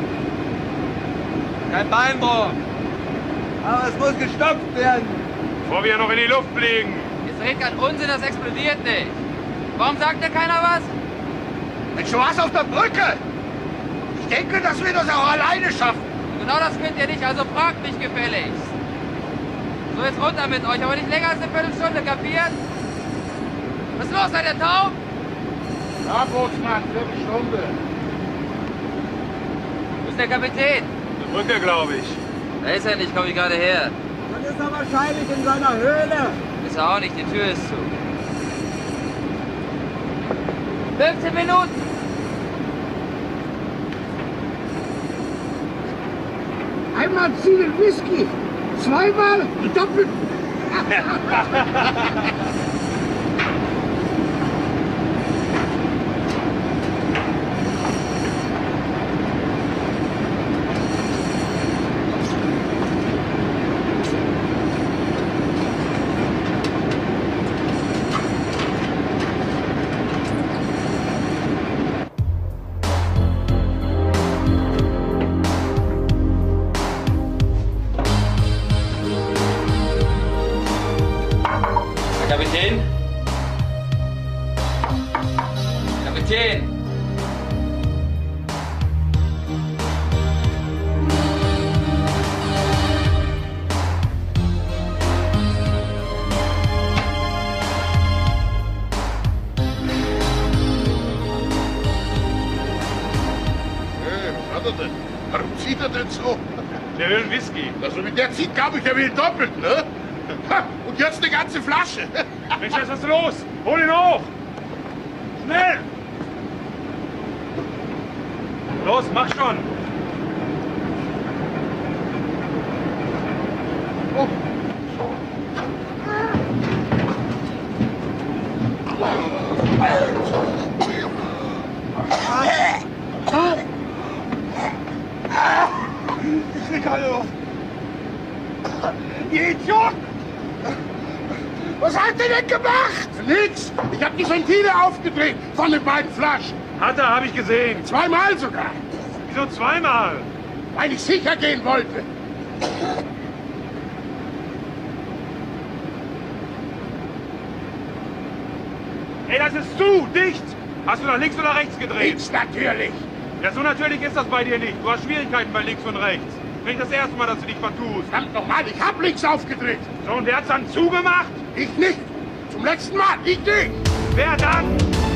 Kein Beinbruch. Aber es muss gestopft werden. Bevor wir noch in die Luft fliegen. Jetzt redet kein Unsinn, das explodiert nicht. Warum sagt da keiner was? Mensch, du warst auf der Brücke. Ich denke, dass wir das auch alleine schaffen. Genau das könnt ihr nicht, also fragt mich gefälligst. So, jetzt runter mit euch, aber nicht länger als eine Viertelstunde, kapiert? Was ist los, seid ihr taub? Ja, Bootsmann, Viertelstunde. Wo ist der Kapitän? Die Brücke, glaube ich. Da ist er nicht, komm ich gerade her. Dann ist er wahrscheinlich in seiner Höhle. Ist er auch nicht, die Tür ist zu. fünfzehn Minuten! Einmal ziehen Whisky, zweimal doppelt. Kapitän? Kapitän! Was hat er denn? Warum zieht er denn so? Der will einen Whisky. Also wenn der zieht, glaube ich, der will doppelt, ne? Ha, und jetzt eine ganze Flasche. Mensch, was ist los? Hol ihn hoch! Schnell! Los, mach schon! Oh. Ich krieg keine Luft. Ihr Idiot! Was hat er denn gemacht? Nix. Ich habe die Ventile aufgedreht von den beiden Flaschen. Hat er, habe ich gesehen. Zweimal sogar. Wieso zweimal? Weil ich sicher gehen wollte. Ey, das ist zu dicht. Hast du nach links oder rechts gedreht? Links natürlich. Ja, so natürlich ist das bei dir nicht. Du hast Schwierigkeiten bei links und rechts. Nicht das erste Mal, dass du dich vertust. Verdammt nochmal, ich hab links aufgedreht. So, und der hat's dann zugemacht? Ich nicht. Zum letzten Mal, ich nicht. Wer dann?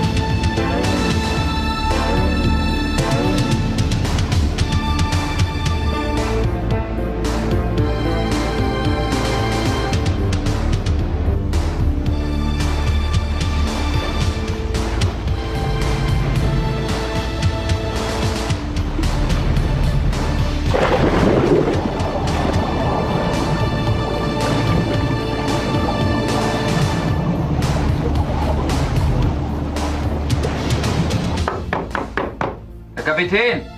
Kapitän!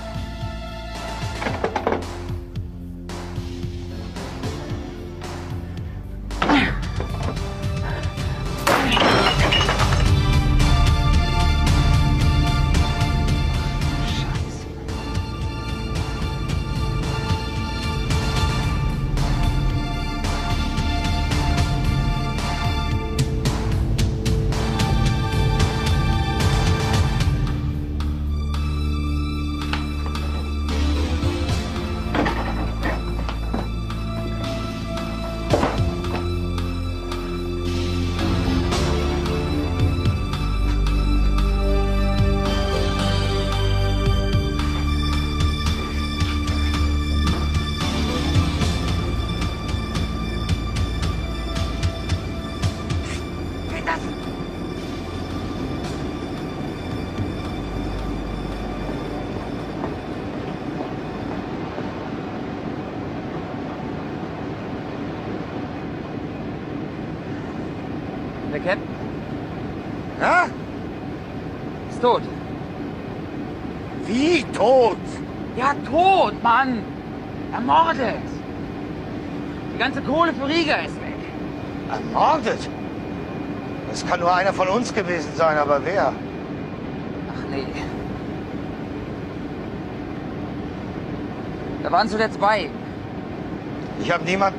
Der Captain? Ja? Ist tot. Wie tot? Ja, tot, Mann! Ermordet! Die ganze Kohle für Riga ist weg. Ermordet? Das kann nur einer von uns gewesen sein, aber wer? Ach nee. Wir waren zuletzt bei ihm. Ich habe niemand...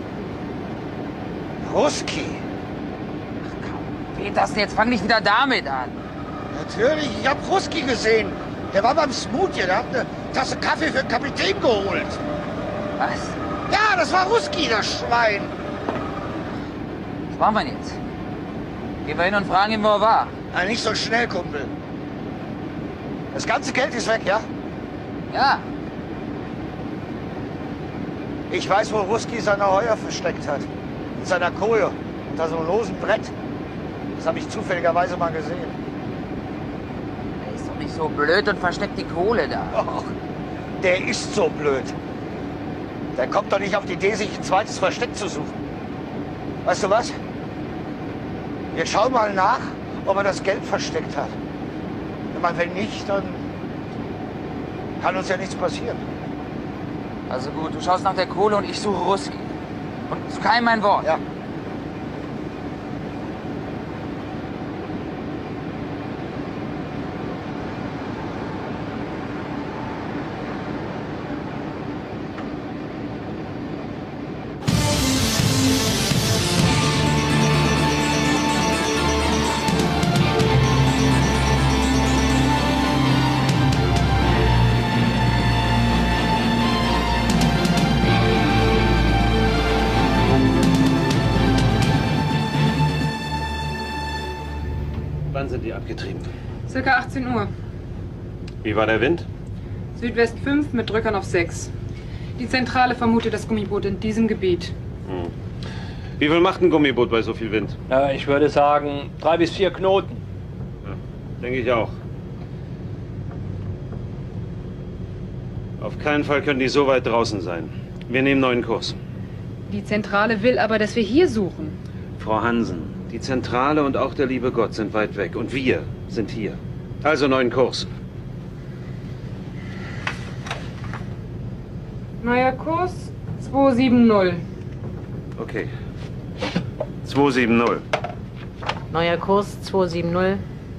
Ruski. Petersen, jetzt fang nicht wieder damit an. Natürlich, ich habe Ruski gesehen. Der war beim Smoothie, der hat eine Tasse Kaffee für den Kapitän geholt. Was? Ja, das war Ruski, das Schwein. Was machen wir jetzt? Gehen wir hin und fragen ihn, wo er war. Na, nicht so schnell, Kumpel. Das ganze Geld ist weg, ja? Ja. Ich weiß, wo Ruski seine Heuer versteckt hat. In seiner Koje. Unter so einem losen Brett. Das habe ich zufälligerweise mal gesehen. Er ist doch nicht so blöd und versteckt die Kohle da. Och, der ist so blöd. Der kommt doch nicht auf die Idee, sich ein zweites Versteck zu suchen. Weißt du was? Wir schauen mal nach, ob er das Geld versteckt hat. Ich meine, wenn nicht, dann kann uns ja nichts passieren. Also gut, du schaust nach der Kohle und ich suche Ruski. Und zu keinem ein Wort. Ja. Wann sind die abgetrieben? Circa achtzehn Uhr. Wie war der Wind? Südwest fünf mit Drückern auf sechs. Die Zentrale vermutet das Gummiboot in diesem Gebiet. Hm. Wie viel macht ein Gummiboot bei so viel Wind? Ja, ich würde sagen, drei bis vier Knoten. Ja, denke ich auch. Auf keinen Fall können die so weit draußen sein. Wir nehmen neuen Kurs. Die Zentrale will aber, dass wir hier suchen. Frau Hansen, die Zentrale und auch der liebe Gott sind weit weg. Und wir sind hier. Also neuen Kurs. Neuer Kurs, zwei sieben null. Okay. zwei sieben null. Neuer Kurs zwei sieben null.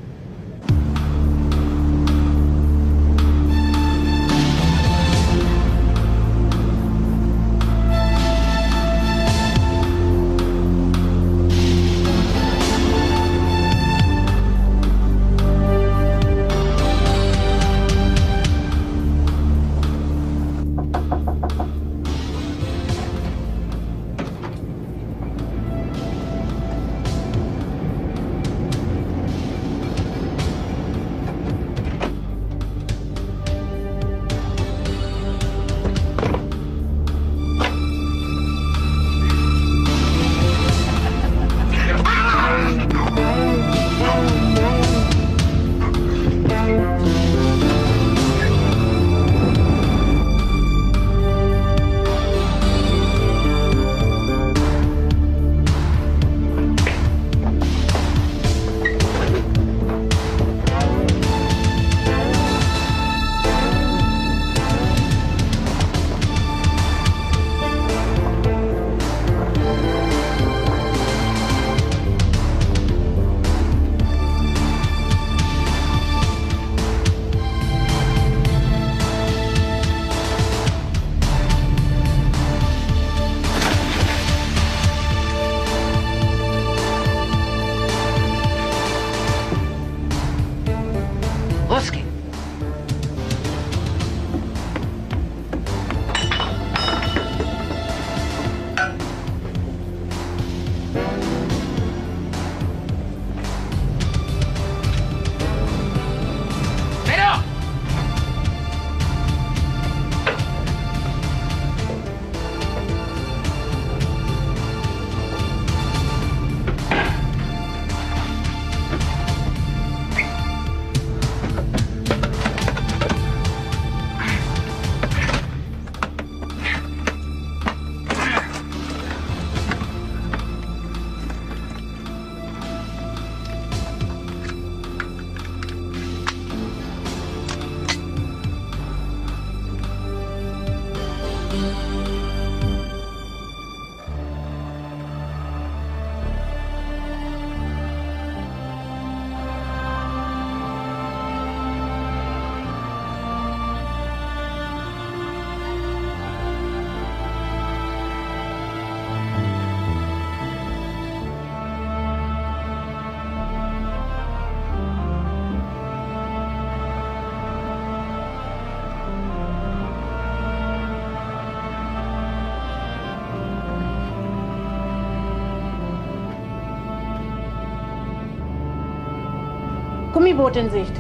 Gummiboot in Sicht.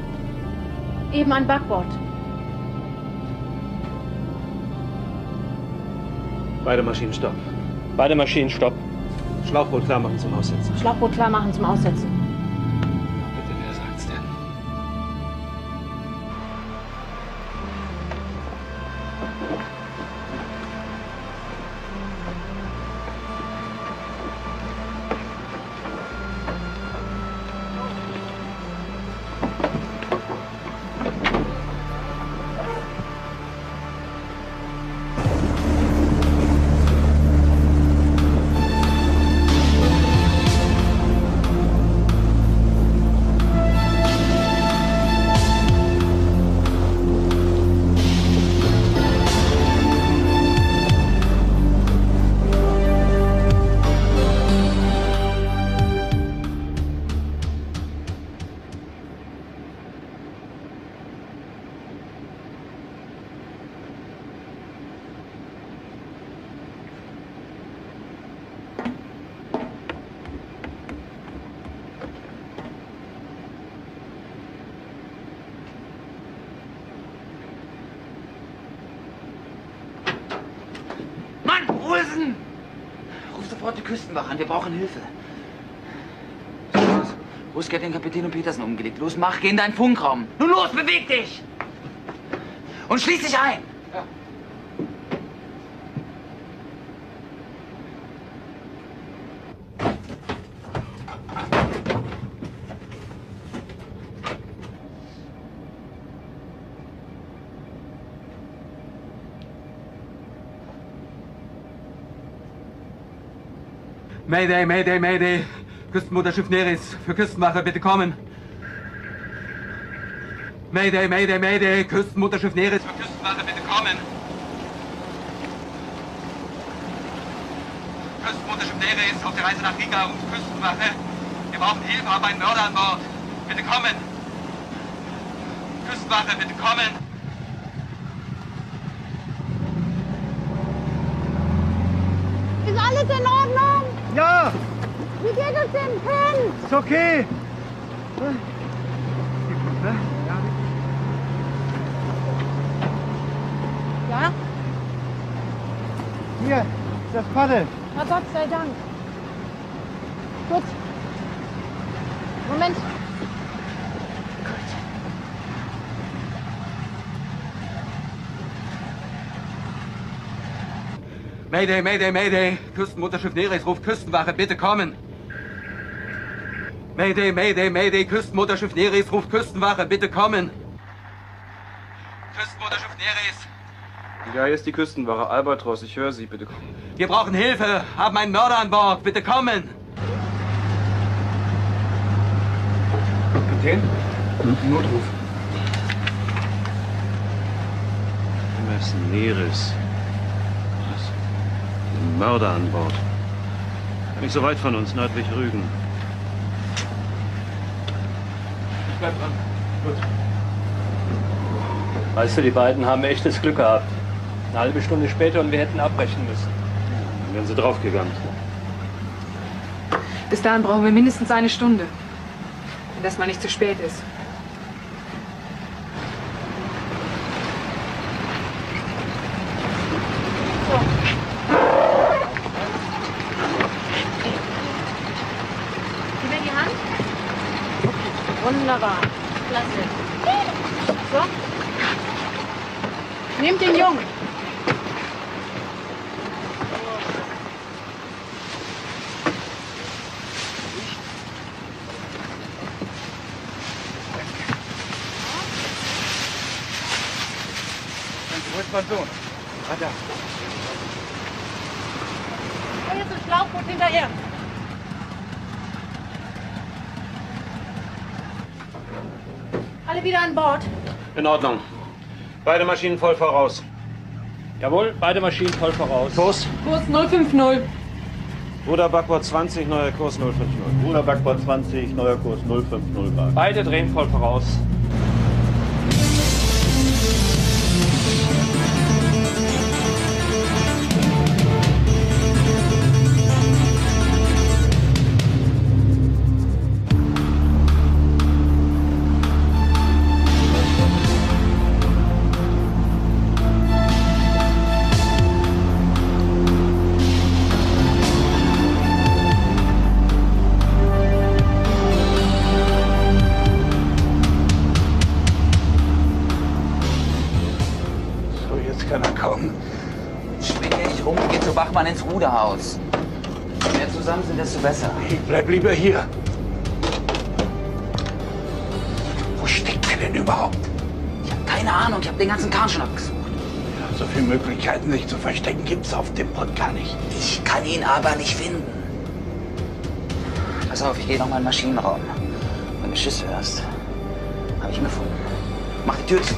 Eben an Backbord. Beide Maschinen stopp. Beide Maschinen stopp. Schlauchboot klar machen zum Aussetzen. Schlauchboot klar machen zum Aussetzen. Bitte, wer sagt's denn? Olsen! Ruf sofort die Küstenwache an, wir brauchen Hilfe. Los, Ruski hat den Kapitän und Petersen umgelegt. Los, mach, geh in deinen Funkraum. Nun los, beweg dich! Und schließ dich ein! Ja. Mayday, Mayday, Mayday. Küstenmutterschiff Neris. Für Küstenwache, bitte kommen. Mayday, Mayday, Mayday. Küstenmutterschiff Neris. Für Küstenwache, bitte kommen. Küstenmutterschiff Neris auf der Reise nach Riga und Küstenwache. Wir brauchen Hilfe, haben einen Mörder an Bord. Bitte kommen. Küstenwache, bitte kommen. Ist alles in Ordnung? Ja! Wie geht es dem Kind? Ist okay. Ja? Hier, ist das Paddel. Na Gott sei Dank. Gut. Moment. Mayday, Mayday, Mayday. Küstenmutterschiff Neris ruft Küstenwache, bitte kommen. Mayday, Mayday, Mayday. Küstenmutterschiff Neris ruft Küstenwache, bitte kommen. Küstenmutterschiff Neris. Ja, hier ist die Küstenwache. Albatros, ich höre Sie, bitte kommen. Wir brauchen Hilfe, haben einen Mörder an Bord, bitte kommen. Kapitän? Hm? Notruf. M S Neris. Was? Ein Mörder an Bord. Nicht so weit von uns, nördlich Rügen. Ich bleib dran. Gut. Weißt du, die beiden haben echtes Glück gehabt. Eine halbe Stunde später und wir hätten abbrechen müssen. Dann wären sie draufgegangen. Bis dahin brauchen wir mindestens eine Stunde. Wenn das mal nicht zu spät ist. Gib mir die Hand. Wunderbar. Klasse. So. Nehmt den Jungen. Wo ist mein Sohn? Ah, da. Oh, jetzt ein Schlauchboot hinterher. Alle wieder an Bord. In Ordnung. Beide Maschinen voll voraus. Jawohl, beide Maschinen voll voraus. Kurs? Kurs null fünf null. Ruder Backbord zwanzig, neuer Kurs null fünf null. Ruder Backbord zwanzig, neuer Kurs null fünf null Bar. Beide drehen voll voraus. Bachmann ins Ruderhaus. Je mehr zusammen sind, desto besser. Ich bleib lieber hier. Wo steckt er denn überhaupt? Ich habe keine Ahnung, ich habe den ganzen Kahn schon abgesucht. Ja, so viele Möglichkeiten, sich zu verstecken, gibt's auf dem Pott gar nicht. Ich kann ihn aber nicht finden. Pass auf, ich gehe noch mal in den Maschinenraum. Wenn du Schiss hörst, habe ich ihn gefunden. Mach die Tür zu.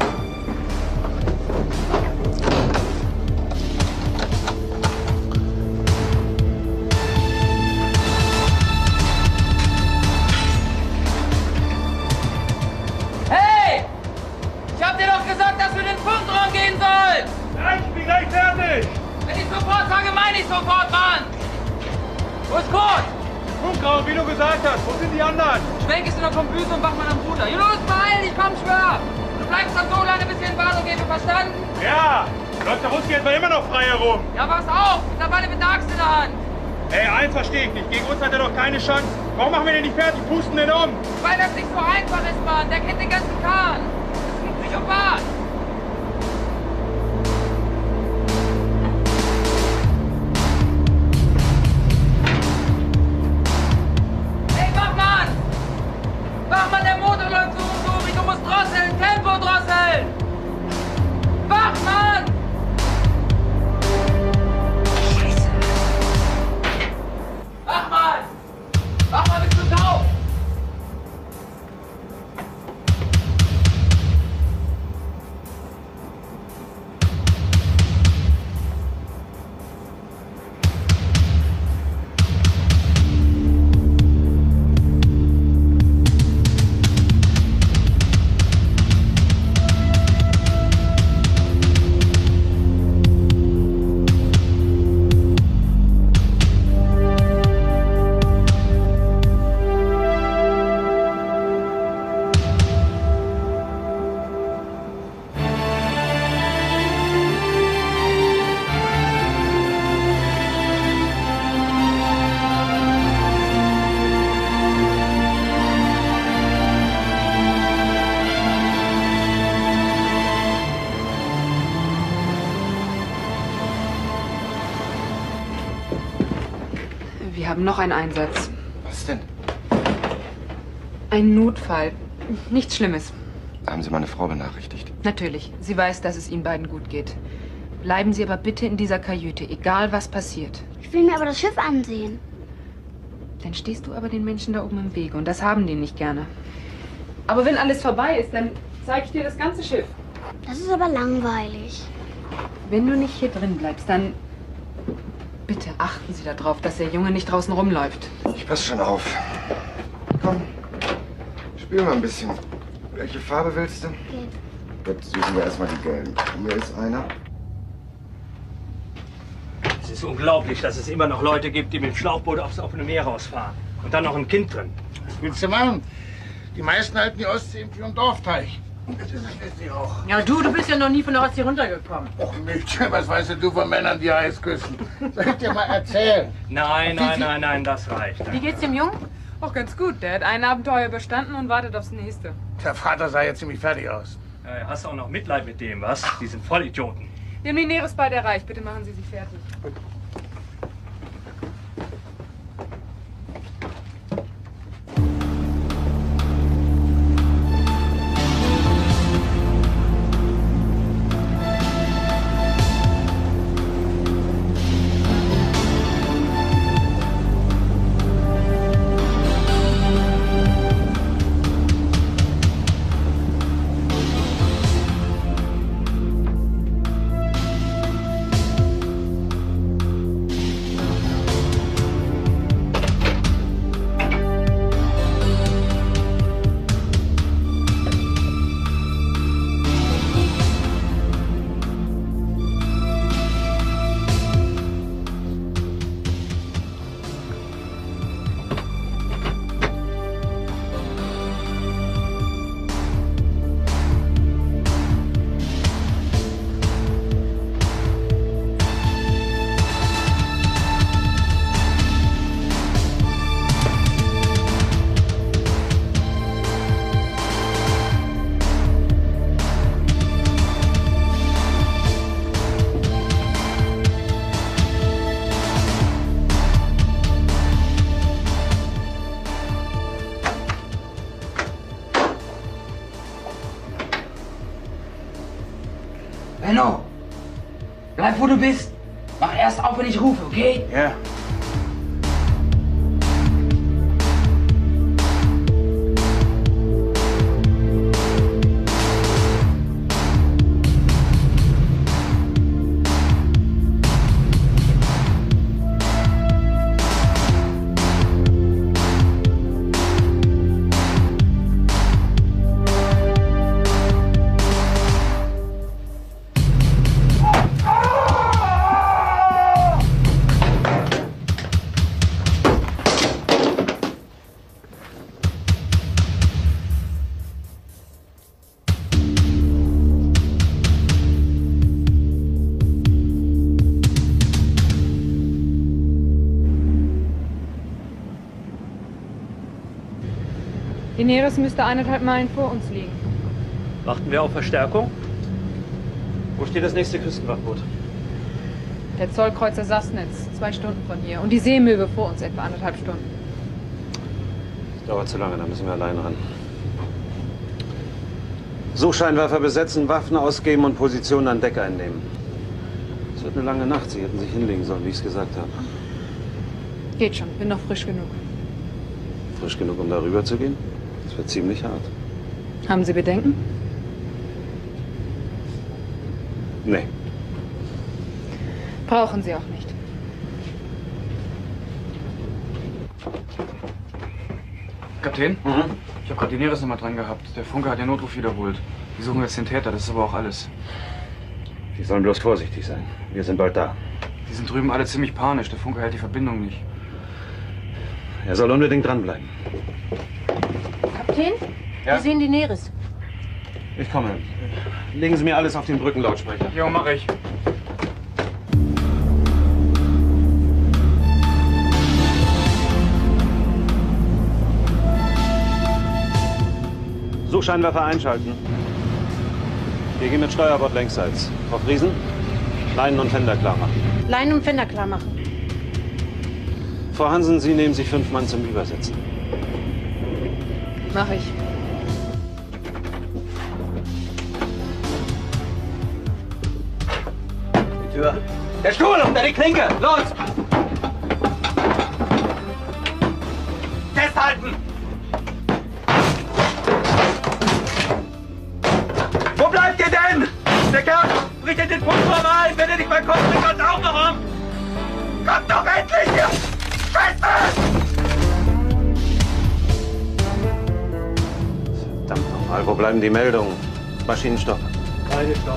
Sofort, Mann! Wo ist Kurt? Funkraum, wie du gesagt hast. Wo sind die anderen? Schwenk ist in der Kombüse und Bachmann am Ruder. Hier los, beeil dich, komm, schwör! Du bleibst dann so lange, bis wir in Wartung gehen, verstanden? Ja! Läuft der Ruski etwa immer noch frei herum? Ja, pass auf! Mittlerweile mit der Axt in der Hand! Ey, eins verstehe ich nicht. Gegen uns hat er doch keine Chance. Warum machen wir den nicht fertig? Pusten den um! Weil das nicht so einfach ist, Mann. Der kennt den ganzen Kahn. Das ist ein Psychopath. Bachmann, der Motor läuft so und so, du musst drosseln, Tempo drosseln! Bachmann! Scheiße! Bachmann! Wir haben noch einen Einsatz. Was denn? Ein Notfall. Nichts Schlimmes. Haben Sie meine Frau benachrichtigt? Natürlich. Sie weiß, dass es Ihnen beiden gut geht. Bleiben Sie aber bitte in dieser Kajüte, egal was passiert. Ich will mir aber das Schiff ansehen. Dann stehst du aber den Menschen da oben im Wege und das haben die nicht gerne. Aber wenn alles vorbei ist, dann zeige ich dir das ganze Schiff. Das ist aber langweilig. Wenn du nicht hier drin bleibst, dann bitte achten Sie darauf, dass der Junge nicht draußen rumläuft. Ich pass schon auf. Komm, spiel mal ein bisschen. Welche Farbe willst du? Gelb. Jetzt suchen wir erstmal die gelben. Hier ist einer. Es ist unglaublich, dass es immer noch Leute gibt, die mit dem Schlauchboot aufs offene Meer rausfahren. Und dann noch ein Kind drin. Was willst du machen? Die meisten halten die Ostsee für einen Dorfteich. Das ist sie auch. Ja, du, du bist ja noch nie von der Ostsee runtergekommen. Och, nicht. Was weißt du von Männern, die heiß küssen? Soll ich dir mal erzählen? Nein, nein, nein, nein, das reicht. Wie geht's dem Jungen? Auch ganz gut. Der hat ein Abenteuer überstanden und wartet aufs nächste. Der Vater sah jetzt ziemlich fertig aus. Äh, hast du auch noch Mitleid mit dem, was? Die sind Vollidioten. Wir haben die Neres bald erreicht. Bitte machen Sie sich fertig. Benno, bleib wo du bist. Mach erst auf, wenn ich rufe, okay? Ja. Die Neres müsste eineinhalb Meilen vor uns liegen. Warten wir auf Verstärkung? Wo steht das nächste Küstenwachboot? Der Zollkreuzer Sassnitz, zwei Stunden von hier. Und die Seemöwe vor uns etwa anderthalb Stunden. Das dauert zu lange, da müssen wir allein ran. Suchscheinwerfer besetzen, Waffen ausgeben und Positionen an Deck einnehmen. Es wird eine lange Nacht. Sie hätten sich hinlegen sollen, wie ich es gesagt habe. Geht schon, bin noch frisch genug. Frisch genug, um darüber zu gehen? Das wird ziemlich hart. Haben Sie Bedenken? Nee. Brauchen Sie auch nicht. Kapitän? Mhm. Ich habe gerade die Neres nochmal dran gehabt. Der Funke hat den Notruf wiederholt. Die suchen jetzt den Täter, das ist aber auch alles. Die sollen bloß vorsichtig sein. Wir sind bald da. Die sind drüben alle ziemlich panisch. Der Funke hält die Verbindung nicht. Er soll unbedingt dranbleiben. Kapitän? Ja? Wir sehen die Neres. Ich komme. Legen Sie mir alles auf den Brückenlautsprecher. Jo, mach ich. Suchscheinwerfer einschalten. Wir gehen mit Steuerbord längsseits. Frau Friesen, Leinen und Fender klar machen. Leinen und Fender klar machen. Frau Hansen, Sie nehmen sich fünf Mann zum Übersetzen. Mach ich. Die Tür. Der Stuhl unter die Klinke! Los! Festhalten! Wo bleibt ihr denn? Der Kerl bricht in den Punkraum ein. Wenn ihr nicht mal kommt, bringt uns auch noch um. Kommt doch endlich hier! Scheiße! Verdammt nochmal, wo bleiben die Meldungen? Maschinenstopp. Beide Stopp.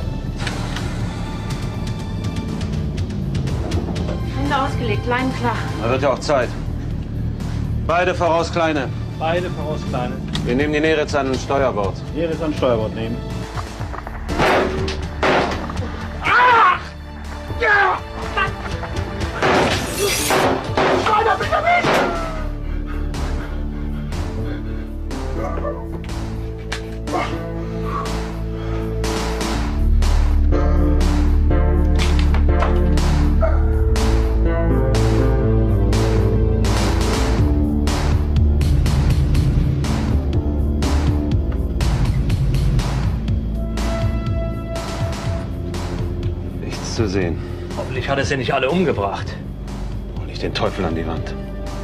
Hände ausgelegt, Leinen flach. Da wird ja auch Zeit. Beide voraus, Kleine. Beide voraus, Kleine. Wir nehmen die Neritz an Steuerbord. Neritz an Steuerbord nehmen. Ah! Ja! Schneider, bitte nicht! Nichts zu sehen. Hoffentlich hat er sie nicht alle umgebracht. Und nicht den Teufel an die Wand.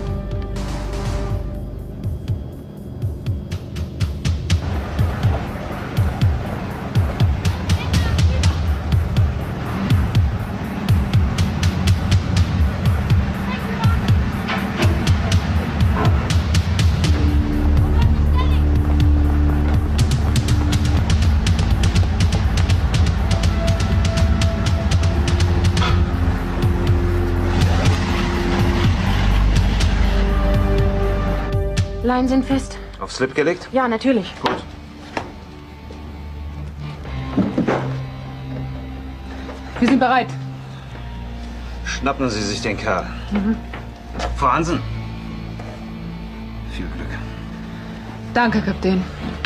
Leinen sind fest. Auf Slip gelegt? Ja, natürlich. Gut. Wir sind bereit. Schnappen Sie sich den Kerl. Mhm. Frau Hansen. Viel Glück. Danke, Kapitän.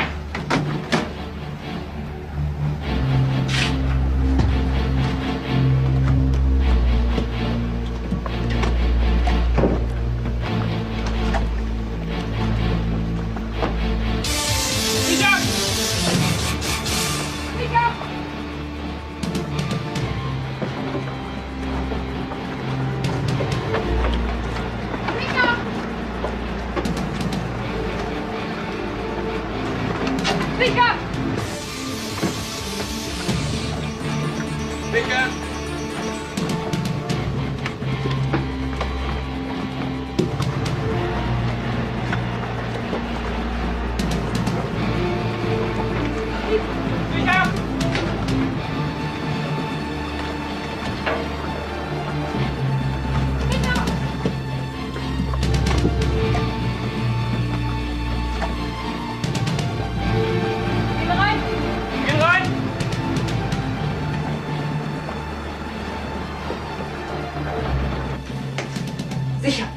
Sicher.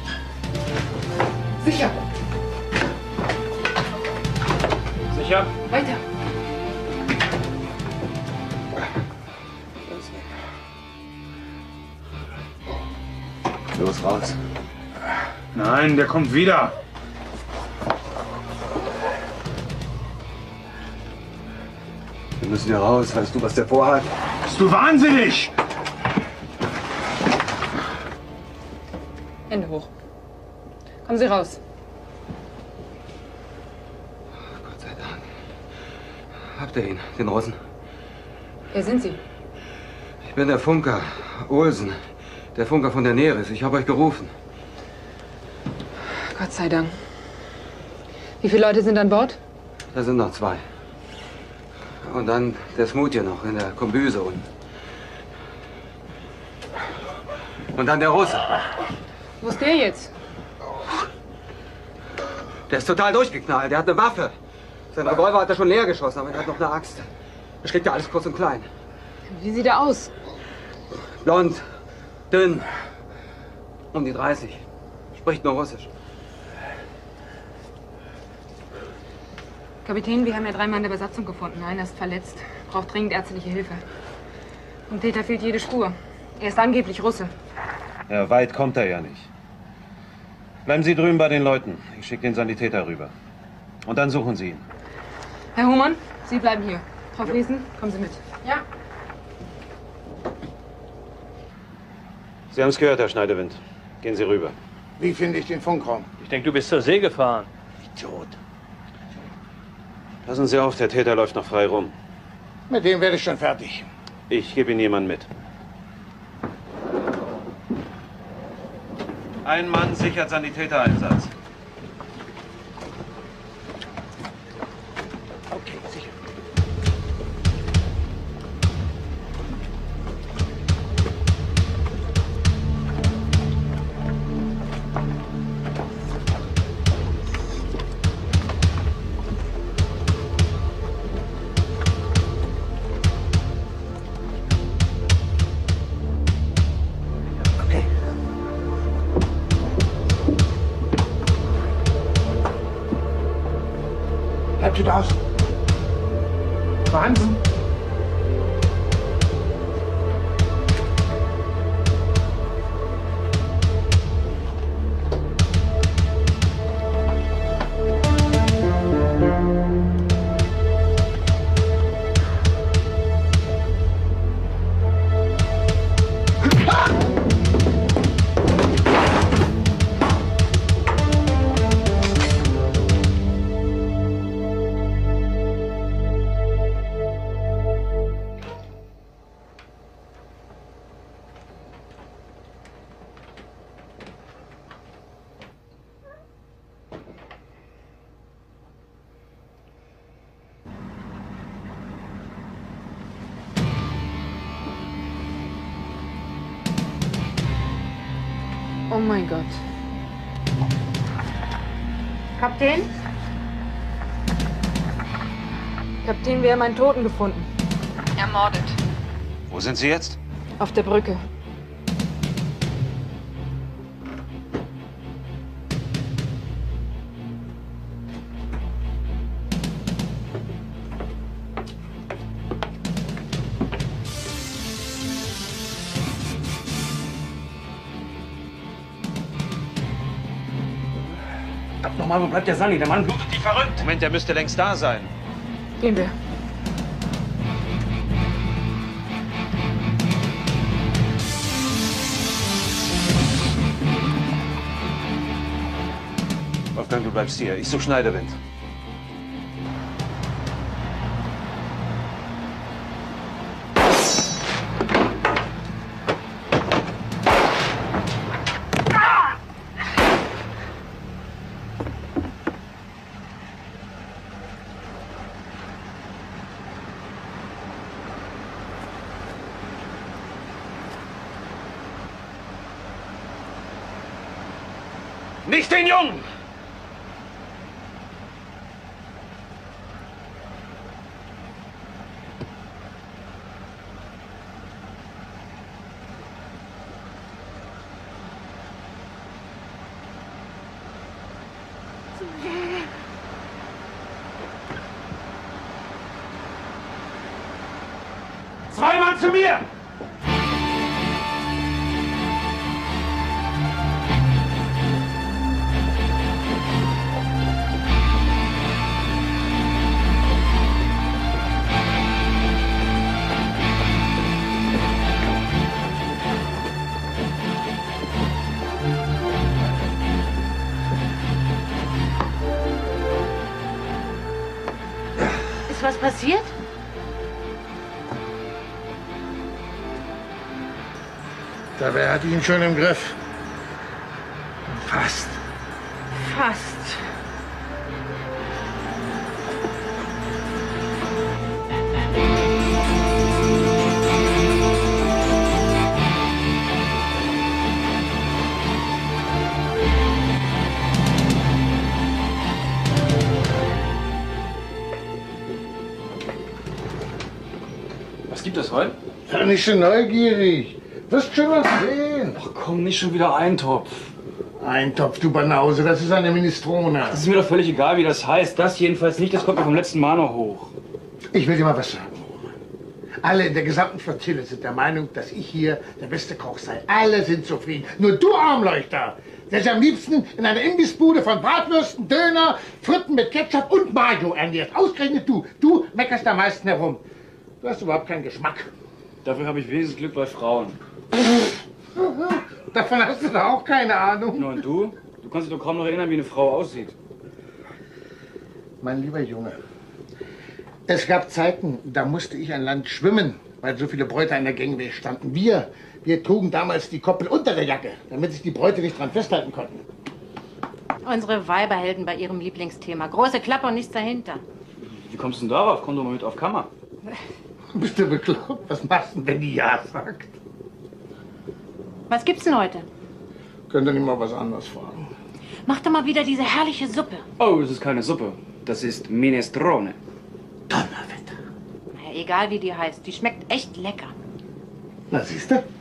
Sicher. Sicher? Weiter. Los, raus. Nein, der kommt wieder. Wir müssen hier raus. Weißt du, was der vorhat? Bist du wahnsinnig? Hände hoch. Kommen Sie raus. Gott sei Dank. Habt ihr ihn, den Russen? Wer sind Sie? Ich bin der Funker, Olsen. Der Funker von der Neris. Ich habe euch gerufen. Gott sei Dank. Wie viele Leute sind an Bord? Da sind noch zwei. Und dann der Smutje noch in der Kombüse unten. Und dann der Russe. Wo ist der jetzt? Der ist total durchgeknallt. Der hat eine Waffe. Sein Revolver hat er schon leer geschossen, aber er hat noch eine Axt. Er schlägt ja alles kurz und klein. Wie sieht er aus? Blond, dünn, um die dreißig. Spricht nur Russisch. Kapitän, wir haben ja drei Mann der Besatzung gefunden. Einer ist verletzt, braucht dringend ärztliche Hilfe. Und Peter fehlt jede Spur. Er ist angeblich Russe. Ja, weit kommt er ja nicht. Bleiben Sie drüben bei den Leuten. Ich schicke den Sanitäter rüber. Und dann suchen Sie ihn. Herr Humann, Sie bleiben hier. Frau Friesen, kommen Sie mit. Ja. Sie haben es gehört, Herr Schneidewind. Gehen Sie rüber. Wie finde ich den Funkraum? Ich denke, du bist zur See gefahren. Idiot. Passen Sie auf, der Täter läuft noch frei rum. Mit dem werde ich schon fertig. Ich gebe Ihnen jemanden mit. Ein Mann sichert Sanitätereinsatz. Okay, sicher. Bleibt ihr draußen? Frau Hansen? Oh mein Gott. Kapitän? Kapitän, wir haben einen Toten gefunden. Ermordet. Wo sind Sie jetzt? Auf der Brücke. Nochmal, wo bleibt der Sani? Der Mann blutet wie verrückt. Moment, der müsste längst da sein. Gehen wir. Wolfgang, du bleibst hier. Ich suche Schneidewind. Nicht den Jungen! Zwei Mann zu mir! Ist was passiert? Dabei hat ihn schon im Griff. Fast. Fast. Was gibt es heute? Sei nicht so neugierig. Wirst schon was sehen. Ach komm, nicht schon wieder Eintopf. Eintopf, du Banause, das ist eine Minestrone. Das ist mir doch völlig egal, wie das heißt. Das jedenfalls nicht, das kommt mir vom letzten Mal noch hoch. Ich will dir mal was sagen. Alle in der gesamten Flottille sind der Meinung, dass ich hier der beste Koch sei. Alle sind zufrieden. Nur du, Armleuchter, der sich am liebsten in einer Imbissbude von Bratwürsten, Döner, Fritten mit Ketchup und Mayo ernährt. Ausgerechnet du. Du meckerst am meisten herum. Du hast überhaupt keinen Geschmack. Dafür habe ich wenigstens Glück bei Frauen. Davon hast du doch auch keine Ahnung. Na und du? Du kannst dich doch kaum noch erinnern, wie eine Frau aussieht. Mein lieber Junge, es gab Zeiten, da musste ich an Land schwimmen, weil so viele Bräute an der Gangway standen. Wir, wir trugen damals die Koppel unter der Jacke, damit sich die Bräute nicht dran festhalten konnten. Unsere Weiberhelden bei ihrem Lieblingsthema. Große Klappe und nichts dahinter. Wie kommst du denn darauf? Komm doch mal mit auf Kammer. Bist du bekloppt? Was machst du denn, wenn die Ja sagt? Was gibt's denn heute? Könnt ihr nicht mal was anderes fragen? Mach doch mal wieder diese herrliche Suppe. Oh, das ist keine Suppe. Das ist Minestrone. Naja, egal wie die heißt, die schmeckt echt lecker. Na, siehst du?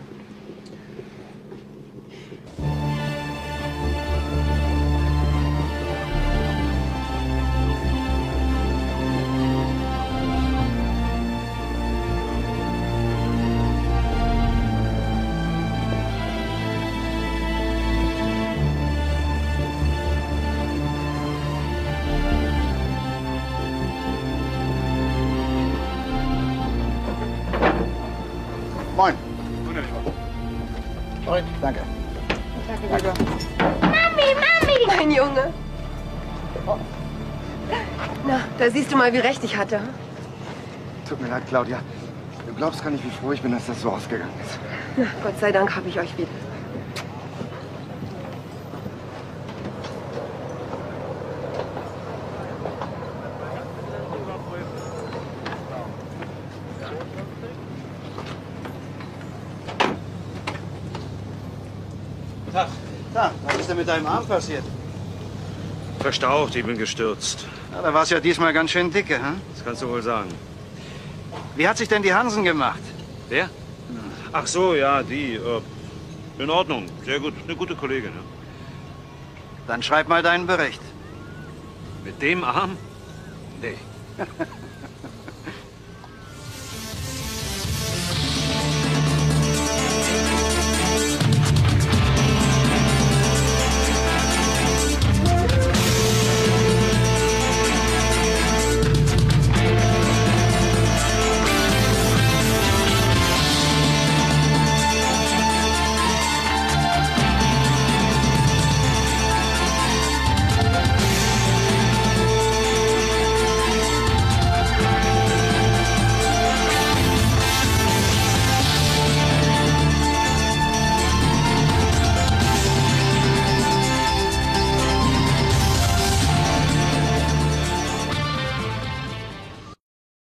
Moin. Moin. Danke. Danke, Mami, Mami! Mein Junge. Na, da siehst du mal, wie recht ich hatte. Tut mir leid, Claudia. Du glaubst gar nicht, wie froh ich bin, dass das so ausgegangen ist. Na, Gott sei Dank habe ich euch wieder. Tag. Tag, was ist denn mit deinem Arm passiert? Verstaucht, ich bin gestürzt. Ja, da war es ja diesmal ganz schön dicke, hm? Das kannst du wohl sagen. Wie hat sich denn die Hansen gemacht? Wer? Ach so, ja, die. Äh, in Ordnung, sehr gut. Eine gute Kollegin, ja. Dann schreib mal deinen Bericht. Mit dem Arm? Nee.